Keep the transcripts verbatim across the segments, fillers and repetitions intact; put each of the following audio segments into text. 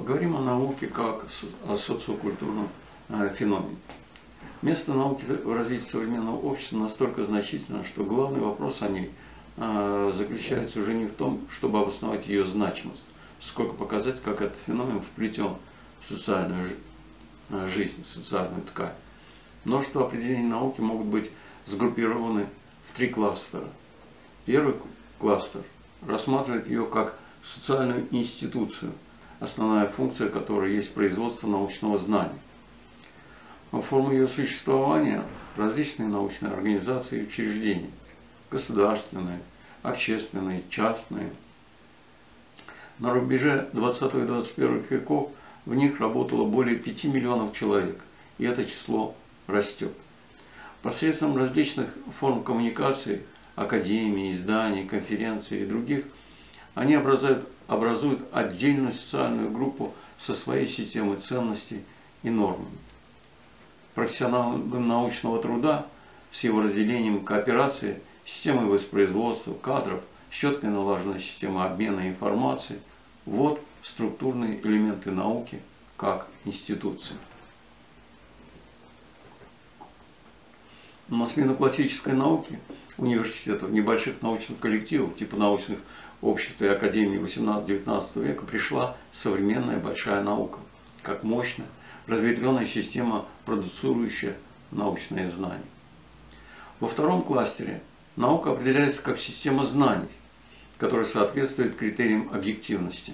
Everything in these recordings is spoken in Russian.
Поговорим о науке как о социокультурном феномене. Место науки в развитии современного общества настолько значительно, что главный вопрос о ней заключается уже не в том, чтобы обосновать ее значимость, сколько показать, как этот феномен вплетен в социальную жизнь, в социальную ткань. Множество определений науки могут быть сгруппированы в три кластера. Первый кластер рассматривает ее как социальную институцию, основная функция которой есть производство научного знания. Форма ее существования – различные научные организации и учреждения, государственные, общественные, частные. На рубеже двадцатого и двадцать первого веков в них работало более пяти миллионов человек, и это число растет. Посредством различных форм коммуникации, академий, изданий, конференций и других, они образуют, образуют отдельную социальную группу со своей системой ценностей и нормами. Профессионалам научного труда с его разделением кооперации, системой воспроизводства кадров, четко налаженной системой обмена информацией – вот структурные элементы науки как институции. На смену классической науки, университетов, небольших научных коллективов, типа научных обществ и академий восемнадцатого-девятнадцатого века, пришла современная большая наука, как мощная, разветвленная система, продуцирующая научные знания. Во втором кластере наука определяется как система знаний, которая соответствует критериям объективности,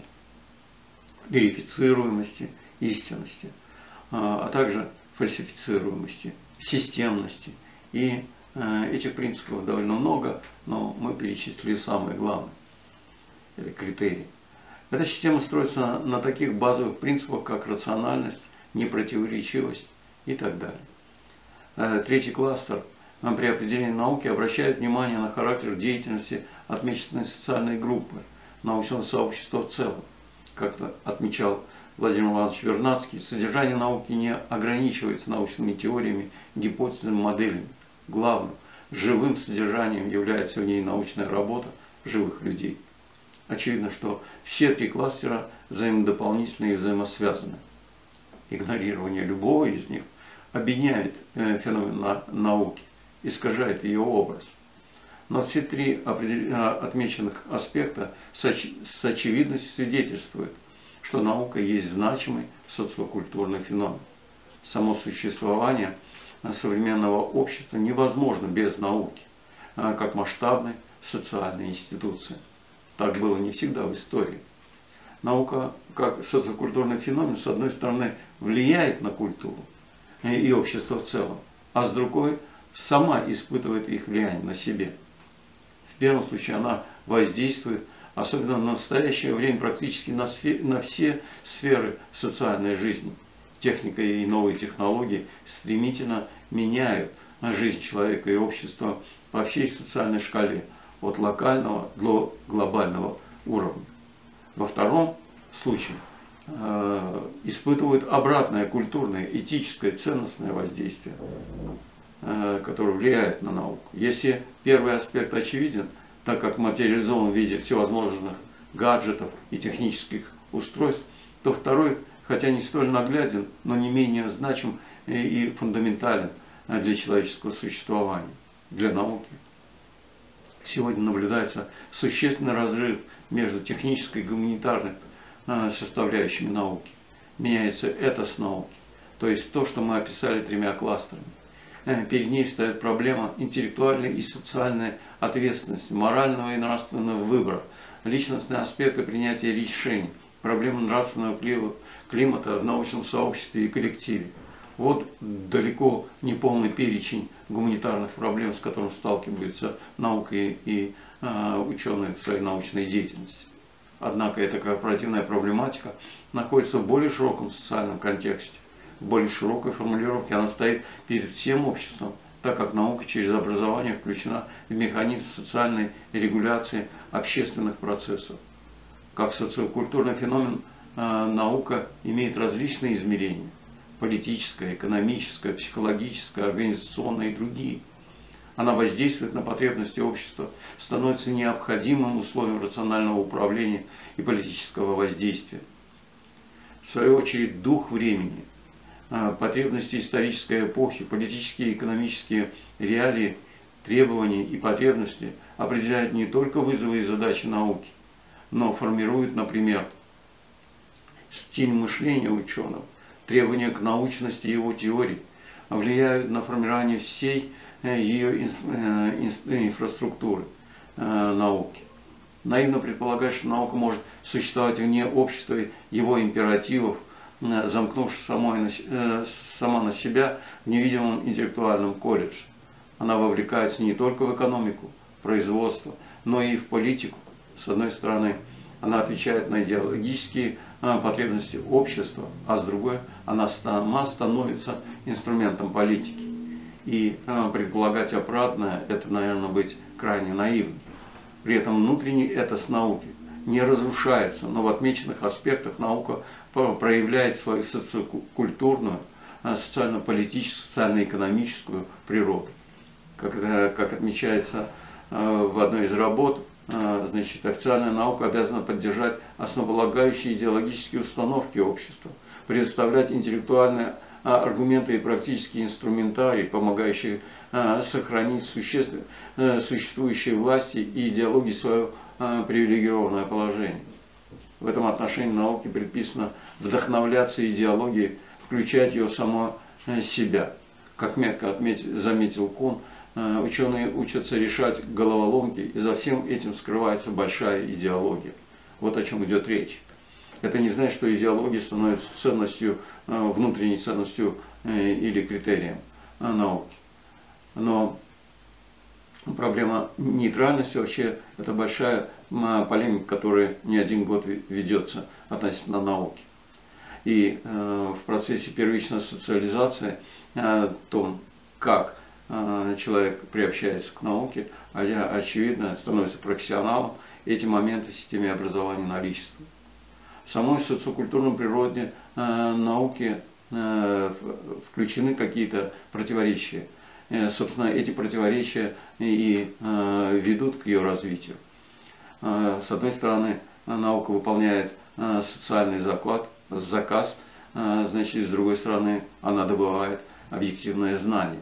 верифицируемости, истинности, а также фальсифицируемости, системности. И этих принципов довольно много, но мы перечислили самые главные. Это критерии. Эта система строится на таких базовых принципах, как рациональность, непротиворечивость и так далее. Третий кластер при определении науки обращает внимание на характер деятельности отмеченной социальной группы, научного сообщества в целом. Как-то отмечал Владимир Иванович Вернадский, содержание науки не ограничивается научными теориями, гипотезами, моделями. Главным, живым содержанием является в ней научная работа живых людей. Очевидно, что все три кластера взаимодополнительны и взаимосвязаны. Игнорирование любого из них объединяет феномен науки, искажает ее образ. Но все три отмеченных аспекта с очевидностью свидетельствуют, что наука есть значимый социокультурный феномен. Само существование современного общества невозможно без науки, как масштабной социальной институции. Так было не всегда в истории. Наука, как социокультурный феномен, с одной стороны, влияет на культуру и общество в целом, а с другой, сама испытывает их влияние на себе. В первом случае она воздействует, особенно в настоящее время, практически на, сфер, на все сферы социальной жизни. Техника и новые технологии стремительно меняют жизнь человека и общества по всей социальной шкале, от локального до глобального уровня. Во втором случае э, испытывают обратное культурное, этическое, ценностное воздействие, э, которое влияет на науку. Если первый аспект очевиден, так как материализован в виде всевозможных гаджетов и технических устройств, то второй, хотя не столь нагляден, но не менее значим и фундаментален для человеческого существования, для науки. Сегодня наблюдается существенный разрыв между технической и гуманитарной составляющими науки. Меняется этос науки, то есть то, что мы описали тремя кластерами. Перед ней встает проблема интеллектуальной и социальной ответственности, морального и нравственного выбора, личностные аспекты принятия решений, проблема нравственного климата в научном сообществе и коллективе. Вот далеко не полный перечень гуманитарных проблем, с которым сталкиваются наука и, и э, ученые в своей научной деятельности. Однако эта корпоративная проблематика находится в более широком социальном контексте, в более широкой формулировке. Она стоит перед всем обществом, так как наука через образование включена в механизм социальной регуляции общественных процессов. Как социокультурный феномен э, наука имеет различные измерения. Политическое, экономическое, психологическое, организационное и другие. Она воздействует на потребности общества, становится необходимым условием рационального управления и политического воздействия. в свою очередь, дух времени, потребности исторической эпохи, политические и экономические реалии, требования и потребности определяют не только вызовы и задачи науки, но формируют, например, стиль мышления ученого, требования к научности его теорий, влияют на формирование всей ее инфраструктуры науки. Наивно предполагать, что наука может существовать вне общества его императивов, замкнувшись сама на себя в невидимом интеллектуальном колледже. Она вовлекается не только в экономику, производство, но и в политику. С одной стороны, она отвечает на идеологические потребности общества, а с другой, она сама становится инструментом политики. И предполагать обратное – это, наверное, быть крайне наивным. При этом внутренний этос науки не разрушается, но в отмеченных аспектах наука проявляет свою социокультурную, социально-политическую, социально-экономическую природу. Как, как отмечается в одной из работ, значит, официальная наука обязана поддержать основополагающие идеологические установки общества, предоставлять интеллектуальные аргументы и практические инструментарии, помогающие сохранить существующие власти и идеологии свое привилегированное положение. В этом отношении науке предписано вдохновляться идеологией, включать ее в само себя. Как метко отметил, заметил Кун, ученые учатся решать головоломки, и за всем этим скрывается большая идеология. Вот о чем идет речь. Это не значит, что идеология становится ценностью, внутренней ценностью или критерием науки. Но проблема нейтральности вообще – это большая полемика, которая не один год ведется относительно науки. И в процессе первичной социализации, о том, как человек приобщается к науке, очевидно, становится профессионалом, эти моменты в системе образования наличествуют. В самой социокультурной природе науки включены какие-то противоречия. Собственно, эти противоречия и ведут к ее развитию. С одной стороны, наука выполняет социальный заклад, заказ, значит, с другой стороны, она добывает объективное знание.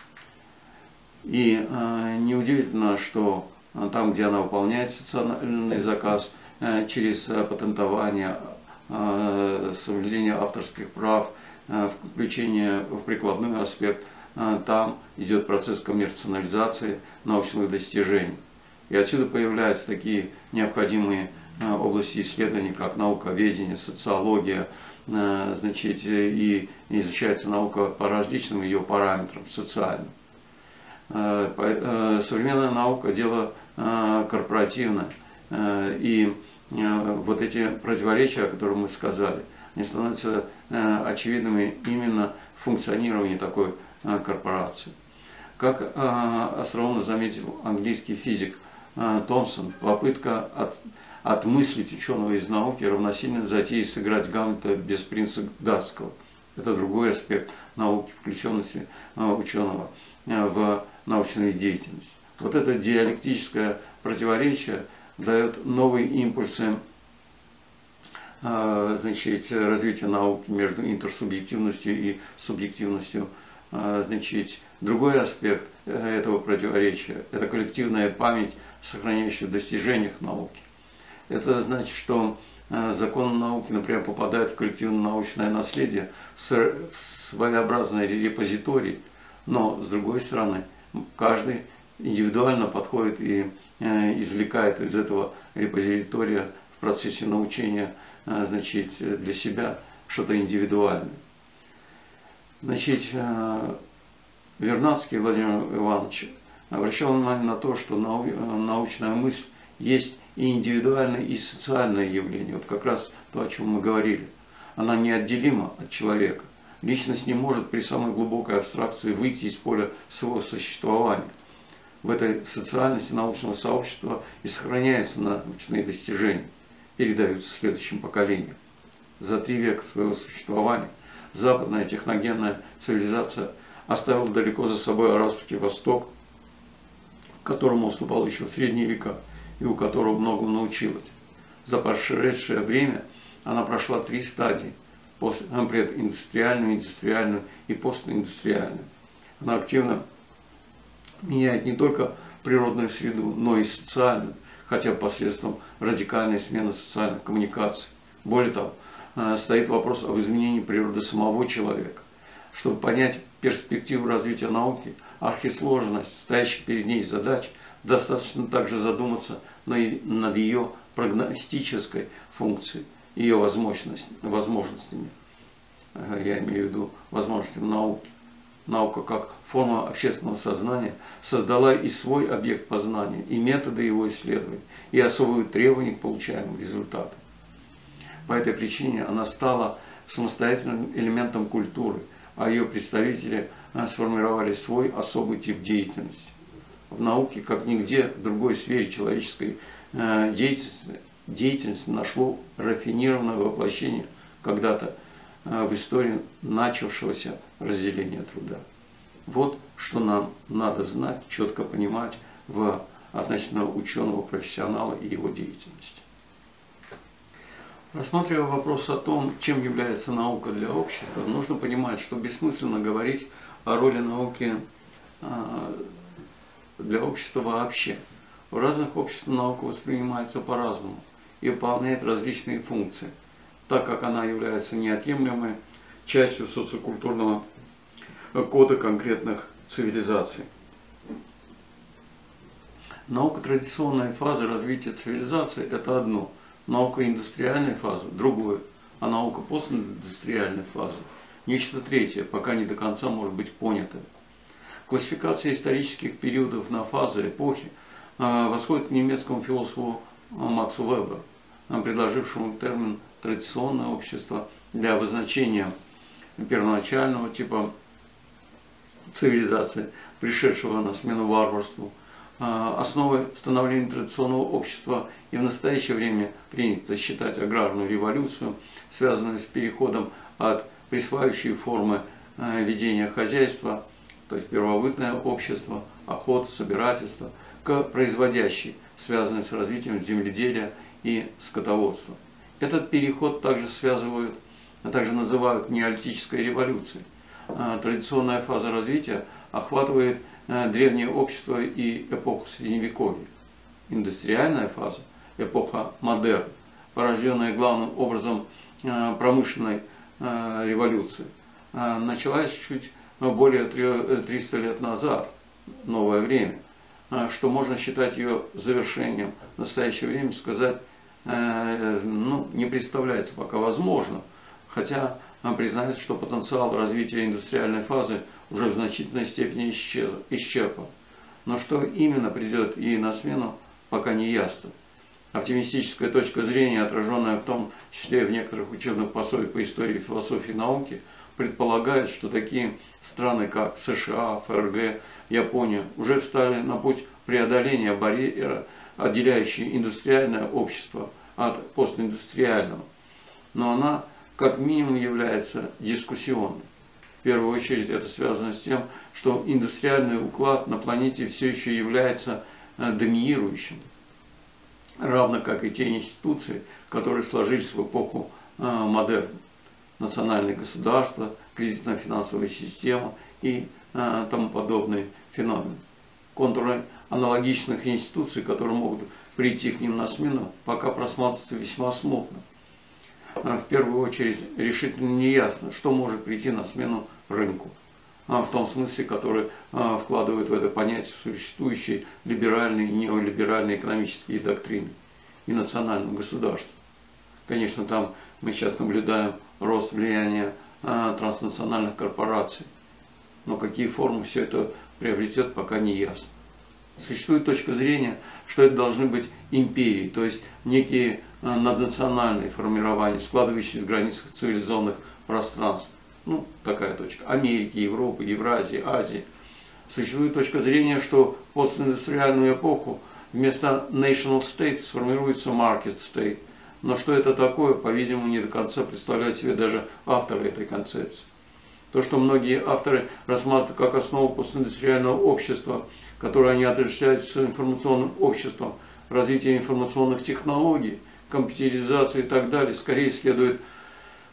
И неудивительно, что там, где она выполняет социальный заказ, через патентование, соблюдение авторских прав, включение в прикладной аспект, там идет процесс коммерциализации научных достижений. И отсюда появляются такие необходимые области исследований, как науковедение, социология, значит, и изучается наука по различным ее параметрам, социальным. Современная наука – дело корпоративное, и вот эти противоречия, о которых мы сказали, они становятся очевидными именно в функционировании такой корпорации. Как остроумно заметил английский физик Томпсон, попытка от, отмыслить ученого из науки равносильно затее сыграть Гамлета без принца датского. Это другой аспект науки, включенности ученого в научную деятельность. Вот это диалектическое противоречие дает новые импульсы, значит, развития науки между интерсубъективностью и субъективностью. Значит, другой аспект этого противоречия – это коллективная память, сохраняющая в достижениях науки. Это значит, что законы науки, например, попадают в коллективно-научное наследие, в своеобразный репозиторий, но, с другой стороны, каждый индивидуально подходит и извлекает из этого репозитория в процессе научения, значит, для себя что-то индивидуальное. Значит, Вернадский Владимир Иванович обращал внимание на то, что научная мысль есть и индивидуальное, и социальное явление. Вот как раз то, о чем мы говорили. Она неотделима от человека. Личность не может при самой глубокой абстракции выйти из поля своего существования. В этой социальности научного сообщества и сохраняются научные достижения, передаются следующим поколениям. За три века своего существования западная техногенная цивилизация оставила далеко за собой арабский Восток, которому уступал еще в средние века и у которого многому научилась. За прошедшее время она прошла три стадии прединдустриальную, индустриальную и постиндустриальную. Она активно меняет не только природную среду, но и социальную, хотя посредством радикальной смены социальных коммуникаций. Более того, стоит вопрос об изменении природы самого человека. Чтобы понять перспективу развития науки, архисложность стоящих перед ней задач, достаточно также задуматься над ее прогностической функцией, ее возможностями. Я имею в виду возможностями науки. Наука как форма общественного сознания создала и свой объект познания, и методы его исследований, и особые требования к получаемым результатам. По этой причине она стала самостоятельным элементом культуры, а ее представители сформировали свой особый тип деятельности. В науке, как нигде в другой сфере человеческой деятельности, деятельности нашло рафинированное воплощение когда-то в истории начавшегося разделения труда. Вот что нам надо знать, четко понимать в относительно ученого профессионала и его деятельности. Рассматривая вопрос о том, чем является наука для общества, нужно понимать, что бессмысленно говорить о роли науки для общества вообще. В разных обществах наука воспринимается по-разному и выполняет различные функции, так как она является неотъемлемой частью социокультурного кода конкретных цивилизаций. Наука традиционной фазы развития цивилизации – это одно, наука индустриальной фазы – другое, а наука постиндустриальной фазы – нечто третье, пока не до конца может быть понято. Классификация исторических периодов на фазы, эпохи восходит к немецкому философу Максу Веберу, предложившему термин «традиционное общество» для обозначения первоначального типа цивилизации, пришедшего на смену варварству. Основой становления традиционного общества и в настоящее время принято считать аграрную революцию, связанную с переходом от присваивающей формы ведения хозяйства, то есть первобытное общество, охота, собирательство, к производящей, связанной с развитием земледелия и скотоводства. Этот переход также связывают, а также называют неолитической революцией. Традиционная фаза развития охватывает древнее общество и эпоху Средневековья. Индустриальная фаза, эпоха модерна, порожденная главным образом промышленной революцией, началась чуть более трёхсот лет назад, новое время, что можно считать ее завершением. В настоящее время сказать ну, не представляется пока возможным, хотя признается, что потенциал развития индустриальной фазы уже в значительной степени исчез, исчерпан. Но что именно придет ей на смену, пока не ясно. Оптимистическая точка зрения, отраженная в том числе в некоторых учебных пособиях по истории и философии науки, предполагает, что такие страны, как США, ФРГ, Япония, уже встали на путь преодоления барьера, отделяющий индустриальное общество от постиндустриального. Но она как минимум является дискуссионной. В первую очередь это связано с тем, что индустриальный уклад на планете все еще является доминирующим, равно как и те институции, которые сложились в эпоху модерна. Национальные государства, кредитно-финансовая система и тому подобные феномены. Контуры аналогичных институций, которые могут прийти к ним на смену, пока просматриваются весьма смутно. В первую очередь решительно не ясно, что может прийти на смену рынку, в том смысле, который вкладывают в это понятие существующие либеральные и неолиберальные экономические доктрины и национального государства. Конечно, там мы сейчас наблюдаем рост влияния транснациональных корпораций, но какие формы все это приобретет, пока не ясно. Существует точка зрения, что это должны быть империи, то есть некие наднациональные формирования, складывающиеся в границах цивилизованных пространств. Ну, такая точка. Америки, Европы, Евразии, Азии. Существует точка зрения, что в постиндустриальную эпоху вместо national state сформируется market state. Но что это такое, по-видимому, не до конца представляют себе даже авторы этой концепции. То, что многие авторы рассматривают как основу постиндустриального общества, которое они отождествляют с информационным обществом, развитие информационных технологий, компьютеризацию и так далее, скорее следует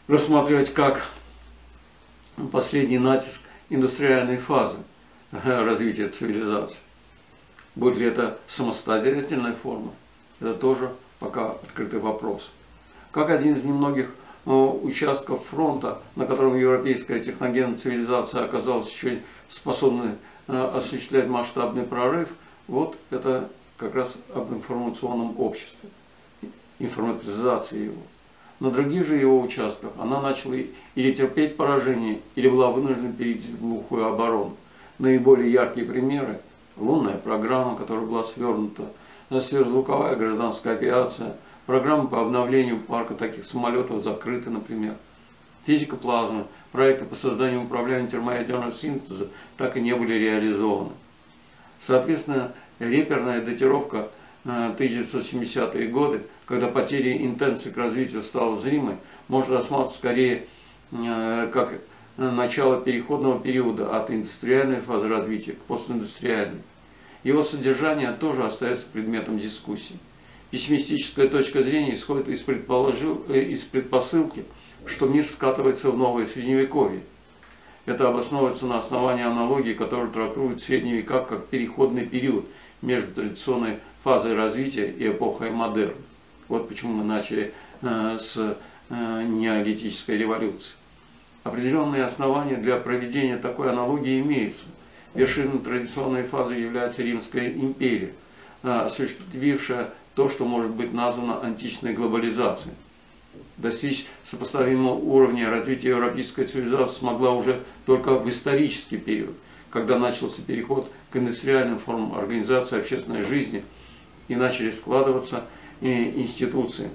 рассматривать как последний натиск индустриальной фазы развития цивилизации. Будет ли это самостоятельная форма, это тоже пока открытый вопрос. Как один из немногих участков фронта, на котором европейская техногенная цивилизация оказалась еще способной осуществлять масштабный прорыв, вот это как раз об информационном обществе, информатизации его. На других же его участках она начала или терпеть поражение, или была вынуждена перейти в глухую оборону. Наиболее яркие примеры – лунная программа, которая была свернута, сверхзвуковая гражданская авиация, программы по обновлению парка таких самолетов закрыты, например. Физика плазмы, проекты по созданию управления термоядерного синтеза так и не были реализованы. Соответственно, реперная датировка тысяча девятьсот семидесятые годы, когда потеря интенции к развитию стала зримой, может рассматриваться скорее как начало переходного периода от индустриальной фазы развития к постиндустриальной. Его содержание тоже остается предметом дискуссий. Пессимистическая точка зрения исходит из, из предпосылки, что мир скатывается в новое средневековье. Это обосновывается на основании аналогии, которая трактует средние века как переходный период между традиционной фазой развития и эпохой модерна. Вот почему мы начали э, с э, неолитической революции. Определенные основания для проведения такой аналогии имеются. Вершиной традиционной фазы является Римская империя, э, осуществившая то, что может быть названо античной глобализацией. Достичь сопоставимого уровня развития европейской цивилизации смогла уже только в исторический период, когда начался переход к индустриальным формам организации общественной жизни и начали складываться институции,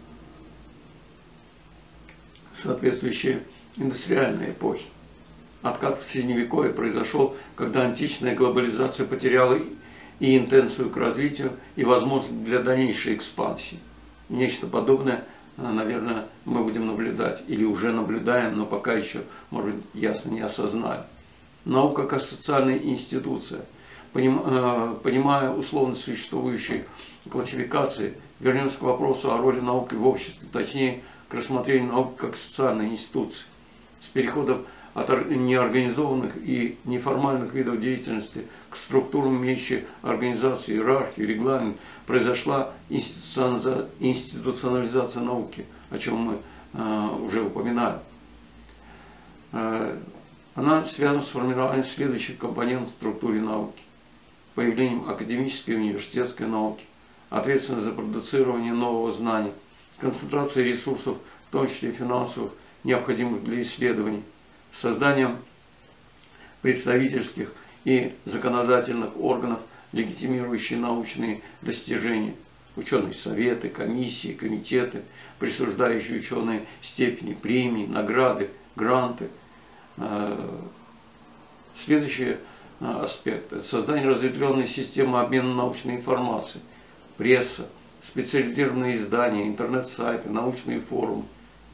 соответствующие индустриальной эпохе. Откат в Средневековье произошел, когда античная глобализация потеряла и интенцию к развитию, и возможность для дальнейшей экспансии. Нечто подобное, наверное, мы будем наблюдать, или уже наблюдаем, но пока еще, может быть, ясно не осознали. Наука как социальная институция, понимая условно существующие классификации, вернемся к вопросу о роли науки в обществе, точнее, к рассмотрению науки как социальной институции. С переходом от неорганизованных и неформальных видов деятельности к структурам, имеющим организацию, иерархию, регламент, произошла институционализация науки, о чем мы э, уже упоминали. Э, она связана с формированием следующих компонентов в структуре науки. Появлением академической и университетской науки, ответственность за продуцирование нового знания, концентрация ресурсов, в том числе финансовых, необходимых для исследований, созданием представительских и законодательных органов, легитимирующие научные достижения, ученые советы, комиссии, комитеты, присуждающие ученые степени, премии, награды, гранты. Следующий аспект – это создание разветвленной системы обмена научной информацией, пресса, специализированные издания, интернет-сайты, научные форумы.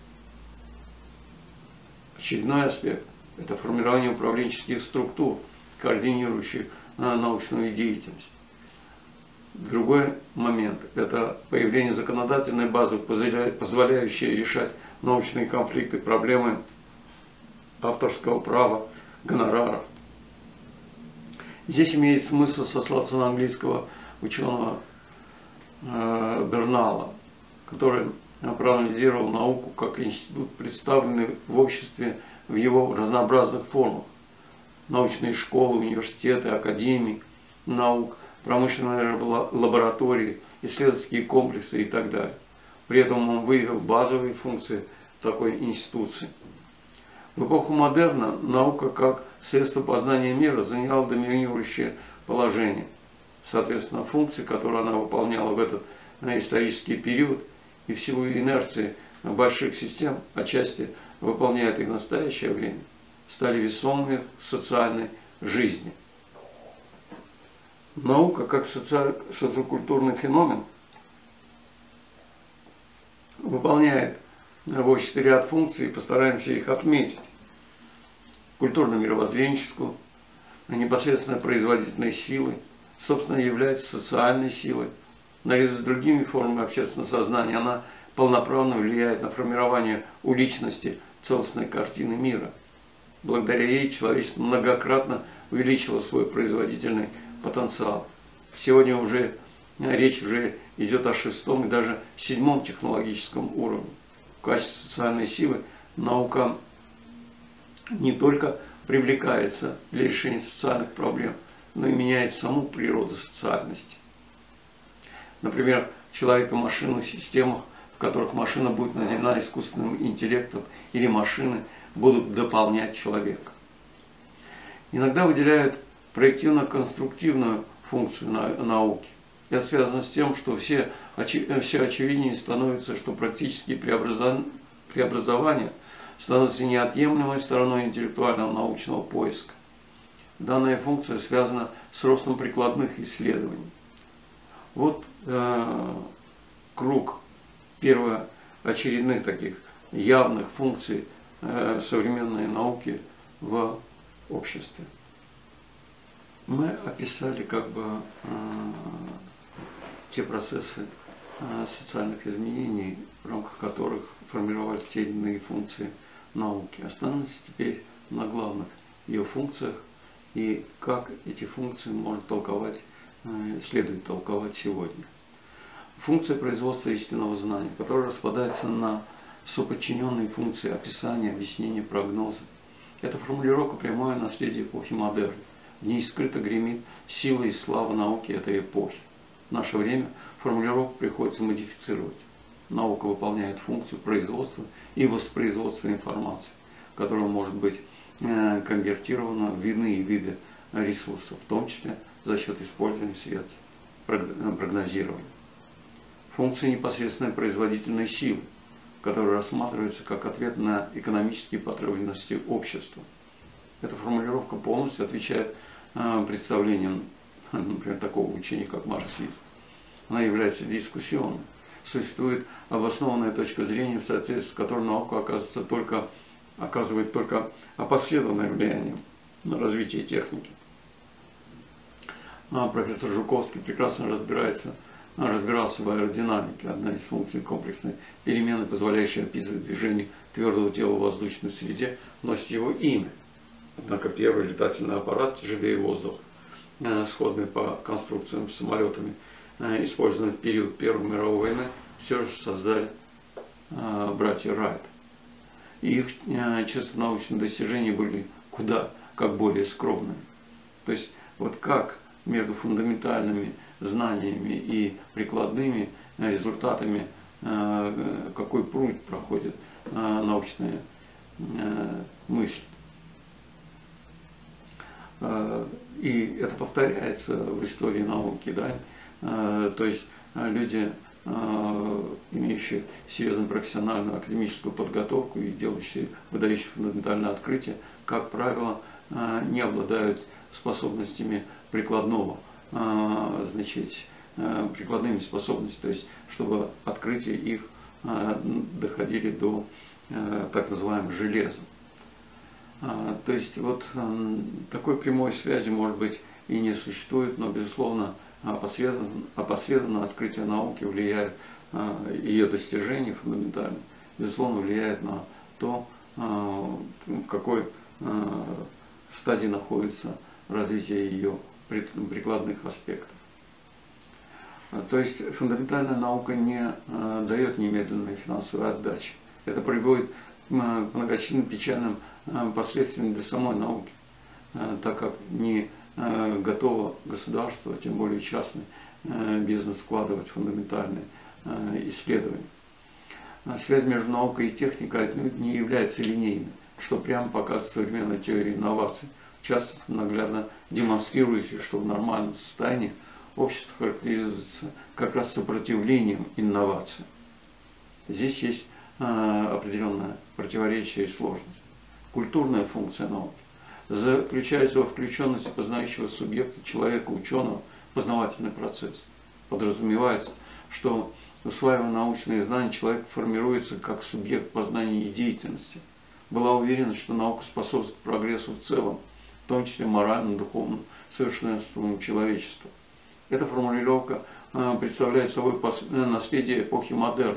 Очередной аспект – это формирование управленческих структур, координирующих научную деятельность. Другой момент – это появление законодательной базы, позволяющей решать научные конфликты, проблемы авторского права, гонораров. Здесь имеет смысл сослаться на английского ученого э, Бернала, который проанализировал науку как институт, представленный в обществе в его разнообразных формах. Научные школы, университеты, академии наук, промышленные лаборатории, исследовательские комплексы и так далее. При этом он выявил базовые функции такой институции. В эпоху модерна наука как средство познания мира заняла доминирующее положение. Соответственно, функции, которые она выполняла в этот исторический период, и в силу инерции больших систем, отчасти выполняет их в настоящее время, стали весомыми в социальной жизни. Наука как соци... социокультурный феномен выполняет в обществе ряд функций, и постараемся их отметить. Культурно-мировоззренческую, непосредственно производительной силой, собственно, является социальной силой. Наряду с другими формами общественного сознания она полноправно влияет на формирование у личности целостной картины мира. Благодаря ей человечество многократно увеличило свой производительный потенциал. Сегодня уже речь уже идет о шестом и даже седьмом технологическом уровне. В качестве социальной силы наука не только привлекается для решения социальных проблем, но и меняет саму природу социальности. Например, в человеко-машинных системах, в которых машина будет наделена искусственным интеллектом или машины будут дополнять человека. Иногда выделяют проективно-конструктивную функцию науки. Это связано с тем, что все, все очевиднее становится, что практические преобразования становятся неотъемлемой стороной интеллектуального научного поиска. Данная функция связана с ростом прикладных исследований. Вот э, круг первоочередных таких явных функций э, современной науки в обществе. Мы описали как бы э, те процессы э, социальных изменений, в рамках которых формировались те или иные функции науки. Остановимся теперь на главных ее функциях и как эти функции можно толковать, э, следует толковать сегодня. Функция производства истинного знания, которая распадается на соподчиненные функции описания, объяснения, прогноза. Эта формулировка прямое наследие эпохи модерна. В ней скрыто гремит сила и слава науки этой эпохи. В наше время формулировку приходится модифицировать. Наука выполняет функцию производства и воспроизводства информации, которая может быть конвертирована в иные виды ресурсов, в том числе за счет использования света, прогнозирования. Функция непосредственной производительной силы, которая рассматривается как ответ на экономические потребности общества. Эта формулировка полностью отвечает представлениям, например, такого учения, как марксизм. Она является дискуссионной. Существует обоснованная точка зрения, в соответствии с которой наука оказывается только, оказывает только опосредованное влияние на развитие техники. Профессор Жуковский прекрасно разбирается, разбирался в аэродинамике, одна из функций комплексной перемены, позволяющая описывать движение твердого тела в воздушной среде, носит его имя. Однако первый летательный аппарат, тяжелее воздуха, сходный по конструкциям с самолетами, использованный в период Первой мировой войны, все же создали братья Райт. И их чисто научные достижения были куда как более скромными. То есть вот как между фундаментальными знаниями и прикладными результатами, какой путь проходит научная мысль. И это повторяется в истории науки, да? То есть люди, имеющие серьезную профессиональную академическую подготовку и делающие выдающие фундаментальные открытия, как правило, не обладают способностями прикладного, значит, прикладными способностями, то есть чтобы открытия их доходили до так называемого железа. То есть вот такой прямой связи, может быть, и не существует, но, безусловно, опосредованно, опосредованно открытие науки влияет, ее достижения фундаментально, безусловно, влияет на то, в какой стадии находится развитие ее прикладных аспектов. То есть фундаментальная наука не дает немедленной финансовой отдачи. Это приводит к многочисленным печальным последствиям для самой науки, так как не готово государство, тем более частный бизнес, вкладывать в фундаментальные исследования. Связь между наукой и техникой отнюдь не является линейной, что прямо показывает современная теория инноваций, в частности, наглядно демонстрирующая, что в нормальном состоянии общество характеризуется как раз сопротивлением инновациям. Здесь есть определенное противоречие и сложность. Культурная функция науки заключается во включенности познающего субъекта, человека, ученого, в познавательный процесс. Подразумевается, что, усваивая научные знания, человек формируется как субъект познания и деятельности. Была уверенность, что наука способствует прогрессу в целом, в том числе моральному, духовному совершенствованию человечества. Эта формулировка представляет собой наследие эпохи модерна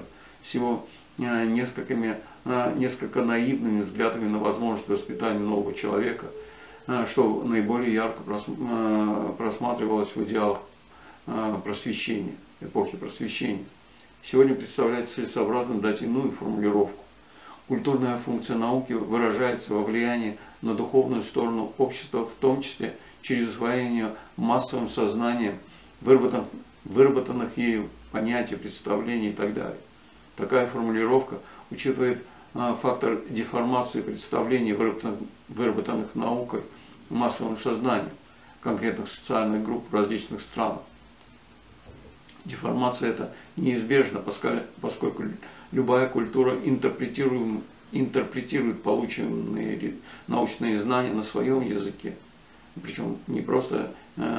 всего несколькими, несколько наивными взглядами на возможность воспитания нового человека, что наиболее ярко просматривалось в идеалах просвещения, эпохи просвещения. Сегодня представляется целесообразно дать иную формулировку. Культурная функция науки выражается во влиянии на духовную сторону общества, в том числе через усвоение массовым сознанием выработанных, выработанных ею понятий, представлений и так далее. Такая формулировка учитывает а, фактор деформации представлений, выработанных, выработанных наукой, массовым сознанием конкретных социальных групп в различных странах. Деформация эта неизбежна, поскольку любая культура интерпретирует, интерпретирует полученные научные знания на своем языке. Причем не просто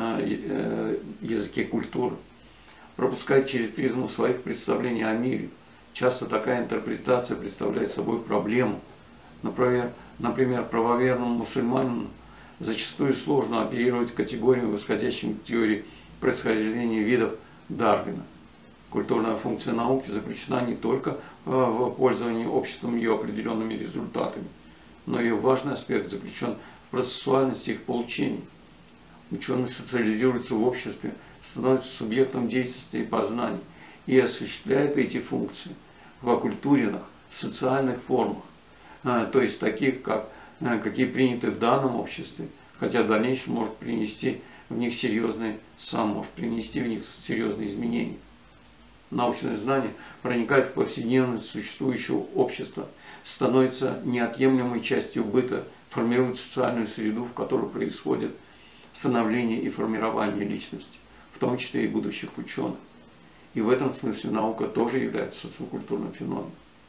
э, языке культуры. Пропускает через призму своих представлений о мире. Часто такая интерпретация представляет собой проблему. Например, например правоверному мусульманину зачастую сложно оперировать категориями, восходящими к теории происхождения видов Дарвина. Культурная функция науки заключена не только в пользовании обществом ее определенными результатами, но и важный аспект заключен в процессуальности их получения. Ученый социализируется в обществе, становится субъектом деятельности и познаний и осуществляет эти функции в оккультуренных социальных формах, то есть таких, как, какие приняты в данном обществе, хотя в дальнейшем может принести в них серьезные, сам может принести в них серьезные изменения. Научное знание проникает в повседневность существующего общества, становится неотъемлемой частью быта, формирует социальную среду, в которой происходит становление и формирование личности, в том числе и будущих ученых. И в этом смысле наука тоже является социокультурным феноменом.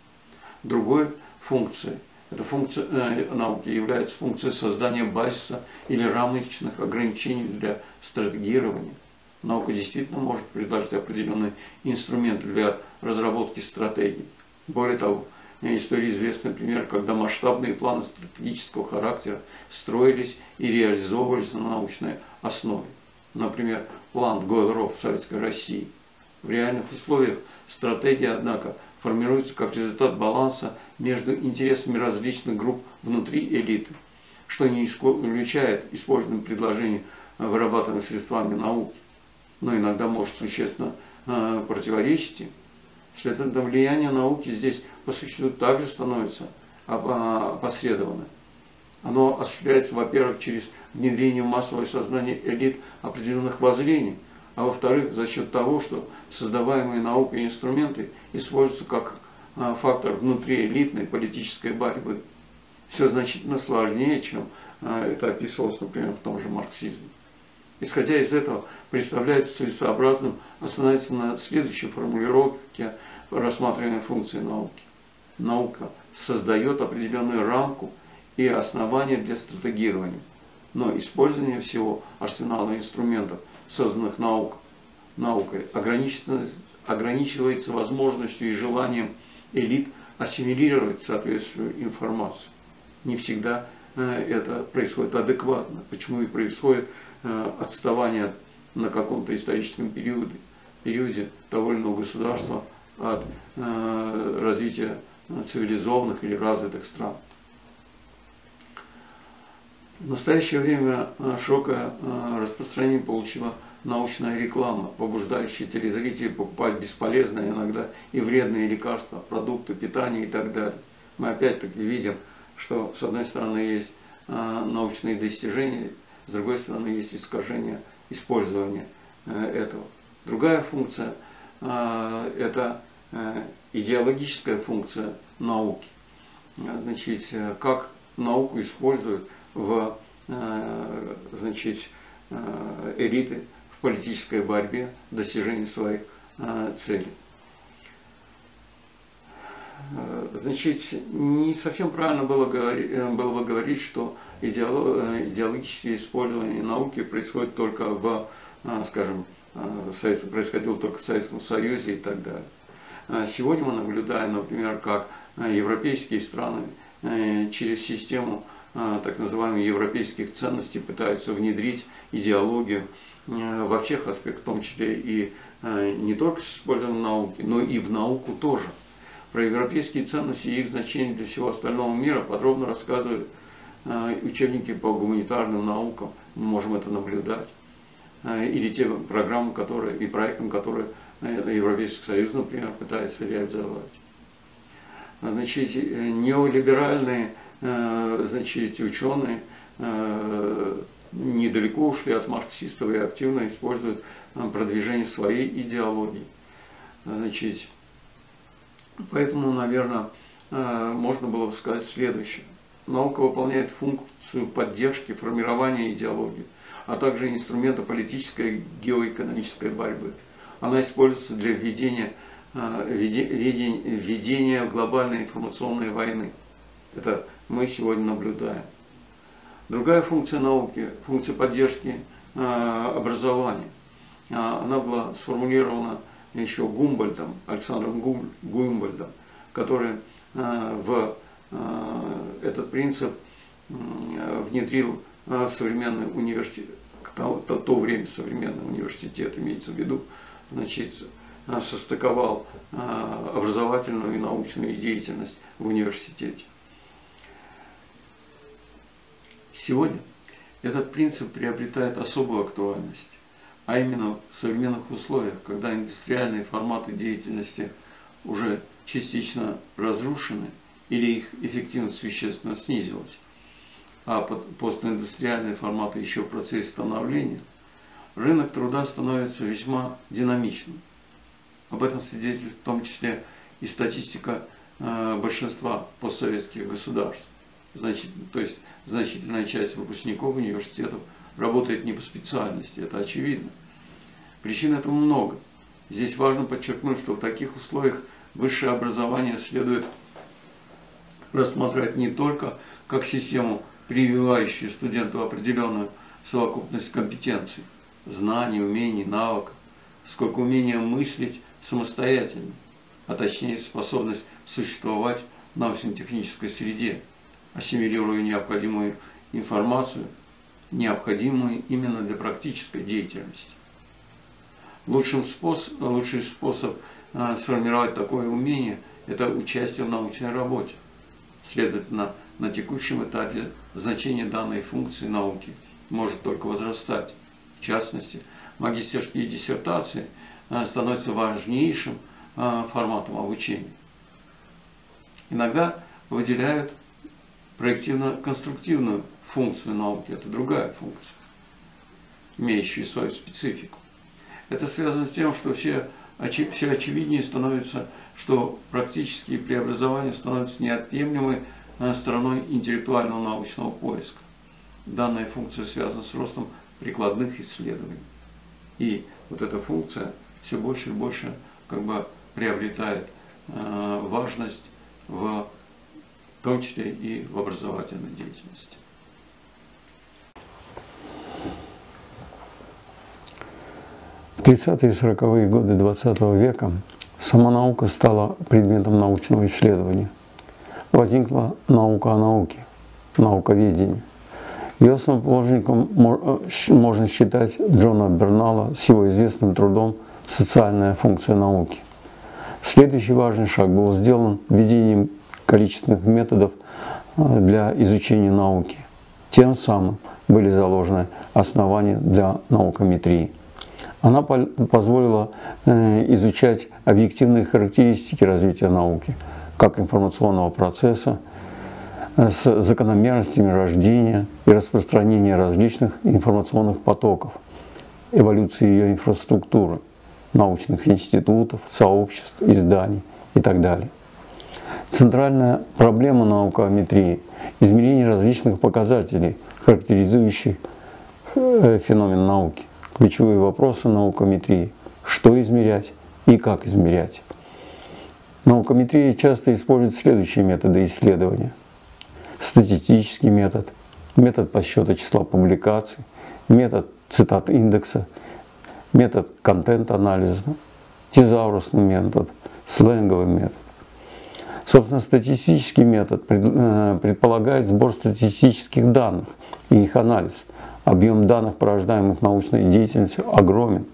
Другой функцией, эта функция э, науки является функцией создания базиса или рамочных ограничений для стратегирования. Наука действительно может предложить определенные инструменты для разработки стратегий. Более того, в истории известный пример, когда масштабные планы стратегического характера строились и реализовывались на научной основе. Например, план Гойл-Ро в Советской России. В реальных условиях стратегия, однако, формируется как результат баланса между интересами различных групп внутри элиты, что не исключает использование предложений, вырабатываемых средствами науки, но иногда может существенно э, противоречить им. Следовательно, влияние науки здесь по существу также становится опосредованным. Оно осуществляется, во-первых, через внедрение в массовое сознание элит определенных воззрений, а во-вторых, за счет того, что создаваемые наукой инструменты используются как э, фактор внутриэлитной политической борьбы. Все значительно сложнее, чем э, это описывалось, например, в том же марксизме. Исходя из этого, представляется целесообразным остановиться на следующей формулировке рассматриваемой функции науки. Наука создает определенную рамку и основания для стратегирования, но использование всего арсенала инструментов, созданных наук, наукой, ограничивается возможностью и желанием элит ассимилировать соответствующую информацию. Не всегда это происходит адекватно. Почему и происходит отставание на каком-то историческом периоде, периоде того или иного государства от э, развития цивилизованных или развитых стран. В настоящее время широкое распространение получила научная реклама, побуждающая телезрителей покупать бесполезные, иногда и вредные лекарства, продукты питания и так далее. Мы опять-таки видим, что с одной стороны есть научные достижения, с другой стороны есть искажение использования этого. Другая функция – это идеологическая функция науки. Значит, как науку используют в, значит, элиты в политической борьбе, достижении своих целей. Значит, не совсем правильно было, говорить, было бы говорить, что идеологическое использование науки происходит только в, скажем, происходило только в Советском Союзе и так далее. Сегодня мы наблюдаем, например, как европейские страны через систему так называемых европейских ценностей пытаются внедрить идеологию во всех аспектах, в том числе и не только с использованием науки, но и в науку тоже. Про европейские ценности и их значение для всего остального мира подробно рассказывают учебники по гуманитарным наукам. Мы можем это наблюдать. Или те программы, которые, и проектам, которые Европейский Союз, например, пытается реализовать. Значит, неолиберальные, значит, ученые недалеко ушли от марксистов и активно используют продвижение своей идеологии. Значит, поэтому, наверное, можно было бы сказать следующее. Наука выполняет функцию поддержки, формирования идеологии, а также инструмента политической и геоэкономической борьбы. Она используется для введения, введения, введения глобальной информационной войны. Это мы сегодня наблюдаем. Другая функция науки, функция поддержки образования, она была сформулирована еще Гумбольдтом, Александром Гумбольдтом, который в этот принцип внедрил в современный университет, то, то, то время современный университет имеется в виду, значит, состыковал образовательную и научную деятельность в университете. Сегодня этот принцип приобретает особую актуальность, а именно в современных условиях, когда индустриальные форматы деятельности уже частично разрушены или их эффективность существенно снизилась, а постиндустриальные форматы еще в процессе становления, рынок труда становится весьма динамичным. Об этом свидетельствует в том числе и статистика большинства постсоветских государств. Значит, то есть значительная часть выпускников университетов работает не по специальности, это очевидно. Причин этому много. Здесь важно подчеркнуть, что в таких условиях высшее образование следует рассматривать не только как систему, прививающую студенту определенную совокупность компетенций, знаний, умений, навыков, сколько умения мыслить самостоятельно, а точнее способность существовать в научно-технической среде, ассимилируя необходимую информацию, необходимую именно для практической деятельности. Лучшим способ, лучший способ а, сформировать такое умение – это участие в научной работе. Следовательно, на текущем этапе значение данной функции науки может только возрастать. В частности, магистерские диссертации а, становятся важнейшим а, форматом обучения. Иногда выделяют проективно-конструктивную функцию науки, это другая функция, имеющая свою специфику. Это связано с тем, что все, все очевиднее становится, что практические преобразования становятся неотъемлемой стороной интеллектуального научного поиска. Данная функция связана с ростом прикладных исследований. И вот эта функция все больше и больше как бы приобретает э, важность в в том числе и в образовательной деятельности. В тридцатые и сороковые годы двадцатого века сама наука стала предметом научного исследования. Возникла наука о науке, науковедение. Ее основоположником можно считать Джона Бернала с его известным трудом «Социальная функция науки». Следующий важный шаг был сделан введением количественных методов для изучения науки. Тем самым были заложены основания для наукометрии. Она позволила изучать объективные характеристики развития науки, как информационного процесса, с закономерностями рождения и распространения различных информационных потоков, эволюции ее инфраструктуры, научных институтов, сообществ, изданий и так далее. Центральная проблема наукометрии – измерение различных показателей, характеризующих феномен науки. Ключевые вопросы наукометрии – что измерять и как измерять. Наукометрия часто использует следующие методы исследования. Статистический метод, метод подсчета числа публикаций, метод цитат индекса, метод контент-анализа, тезаурусный метод, сленговый метод. Собственно, статистический метод предполагает сбор статистических данных и их анализ. Объем данных, порождаемых научной деятельностью, огромен.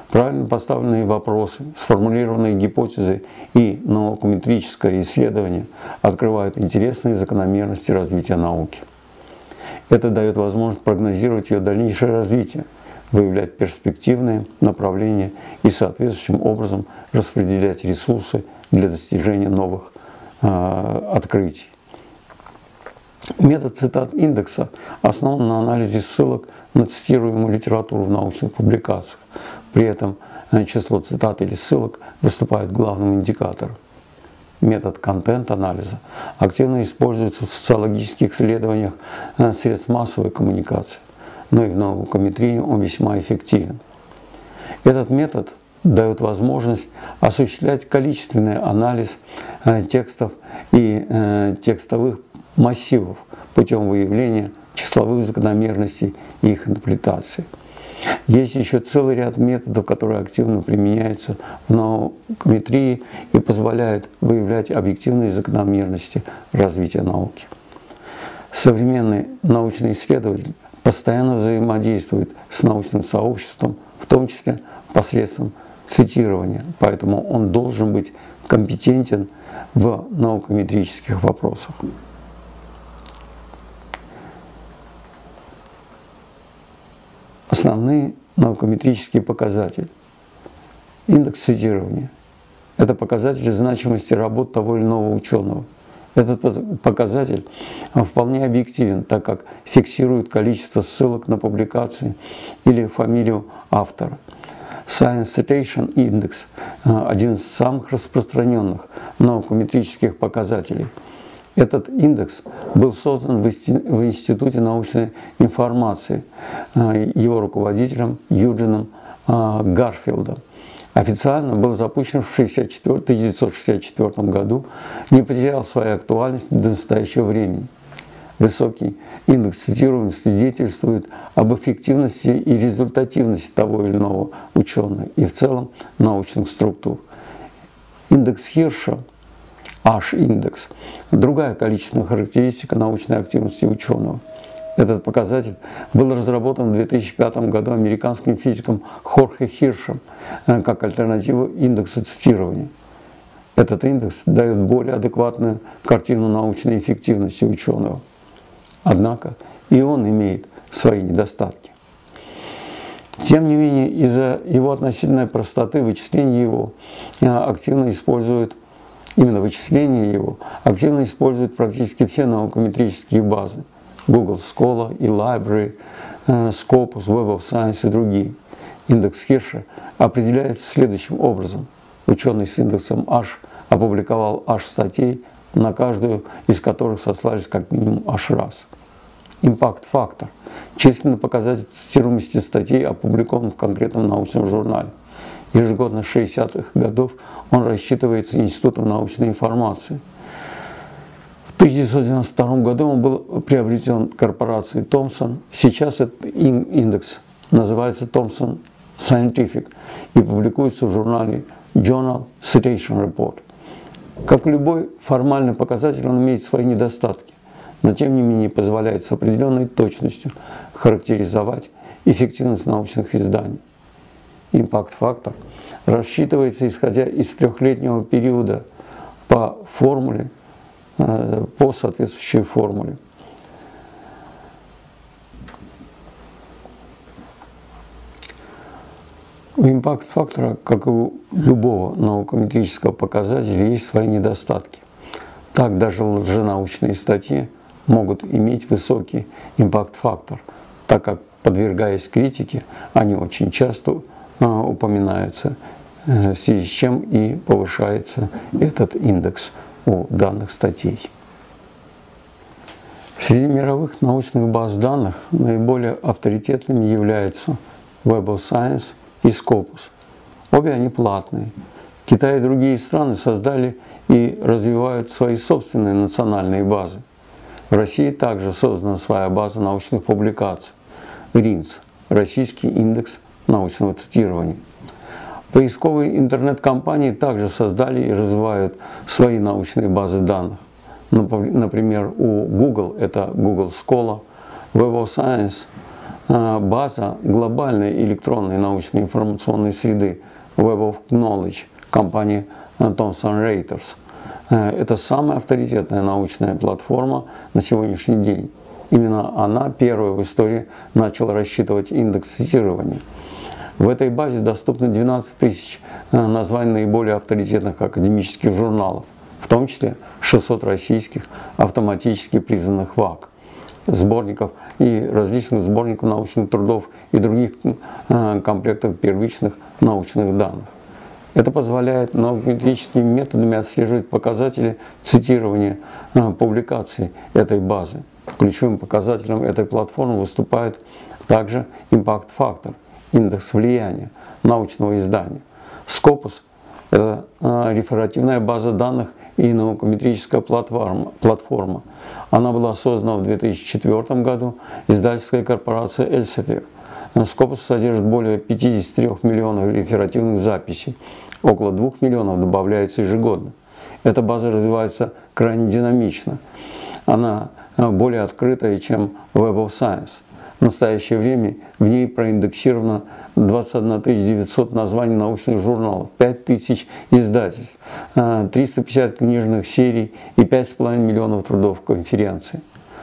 Правильно поставленные вопросы, сформулированные гипотезы и наукометрическое исследование открывают интересные закономерности развития науки. Это дает возможность прогнозировать ее дальнейшее развитие, выявлять перспективные направления и соответствующим образом распределять ресурсы для достижения новых э, открытий. Метод цитат индекса основан на анализе ссылок на цитируемую литературу в научных публикациях. При этом число цитат или ссылок выступает главным индикатором. Метод контент-анализа активно используется в социологических исследованиях средств массовой коммуникации, но и в наукометрии он весьма эффективен. Этот метод дает возможность осуществлять количественный анализ текстов и текстовых массивов путем выявления числовых закономерностей и их интерпретации. Есть еще целый ряд методов, которые активно применяются в наукометрии и позволяют выявлять объективные закономерности развития науки. Современный научный исследователь постоянно взаимодействует с научным сообществом, в том числе посредством цитирования, поэтому он должен быть компетентен в наукометрических вопросах. Основные наукометрические показатели. Индекс цитирования. Это показатель значимости работ того или иного ученого. Этот показатель вполне объективен, так как фиксирует количество ссылок на публикации или фамилию автора. Science Citation Index – один из самых распространенных наукометрических показателей. Этот индекс был создан в Институте научной информации его руководителем Юджином Гарфилдом. Официально был запущен в тысяча девятьсот шестьдесят четвёртом году, не потерял своей актуальности до настоящего времени. Высокий индекс цитируемости свидетельствует об эффективности и результативности того или иного ученого и в целом научных структур. Индекс Хирша, H-индекс, другая количественная характеристика научной активности ученого. Этот показатель был разработан в две тысячи пятом году американским физиком Хорхе Хиршем как альтернатива индексу цитирования. Этот индекс дает более адекватную картину научной эффективности ученого. Однако и он имеет свои недостатки. Тем не менее, из-за его относительной простоты вычисления его активно используют Именно вычисления его активно используют практически все наукометрические базы – Google Scholar и Library, Scopus, Web of Science и другие. Индекс Хирша определяется следующим образом. Ученый с индексом H опубликовал H статей, на каждую из которых сослались как минимум H раз. Импакт-фактор – численный показатель цитируемости статей, опубликован в конкретном научном журнале. Ежегодно с шестидесятых годов он рассчитывается Институтом научной информации. В тысяча девятьсот девяносто втором году он был приобретен корпорацией Thomson. Сейчас этот индекс называется Thomson Scientific и публикуется в журнале Journal Citation Report. Как любой формальный показатель, он имеет свои недостатки, но тем не менее позволяет с определенной точностью характеризовать эффективность научных изданий. Импакт-фактор рассчитывается исходя из трехлетнего периода по формуле, по соответствующей формуле. У импакт-фактора, как и у любого наукометрического показателя, есть свои недостатки. Так даже лженаучные статьи могут иметь высокий импакт-фактор, так как, подвергаясь критике, они очень часто упоминаются, в связи с чем и повышается этот индекс у данных статей. Среди мировых научных баз данных наиболее авторитетными являются Web of Science и Scopus. Обе они платные. Китай и другие страны создали и развивают свои собственные национальные базы. В России также создана своя база научных публикаций – РИНС – Российский индекс научного цитирования. Поисковые интернет-компании также создали и развивают свои научные базы данных. Например, у Google это Google Scholar, Web of Science база глобальной электронной научной информационной среды Web of Knowledge компании Thomson Reuters. Это самая авторитетная научная платформа на сегодняшний день. Именно она первая в истории начала рассчитывать индекс цитирования. В этой базе доступно двенадцать тысяч названий наиболее авторитетных академических журналов, в том числе шестьсот российских автоматически признанных ВАК, сборников и различных сборников научных трудов и других комплектов первичных научных данных. Это позволяет наукометрическими методами отслеживать показатели цитирования публикаций этой базы. Ключевым показателем этой платформы выступает также импакт-фактор, индекс влияния научного издания. Scopus – это реферативная база данных и наукометрическая платформа. платформа. Она была создана в две тысячи четвёртом году издательской корпорацией Elsevier. Scopus содержит более пятидесяти трёх миллионов реферативных записей, около двух миллионов добавляется ежегодно. Эта база развивается крайне динамично. Она более открытая, чем Web of Science. В настоящее время в ней проиндексировано двадцать одна тысяча девятьсот названий научных журналов, пять тысяч издательств, триста пятьдесят книжных серий и пять с половиной миллионов трудов конференций.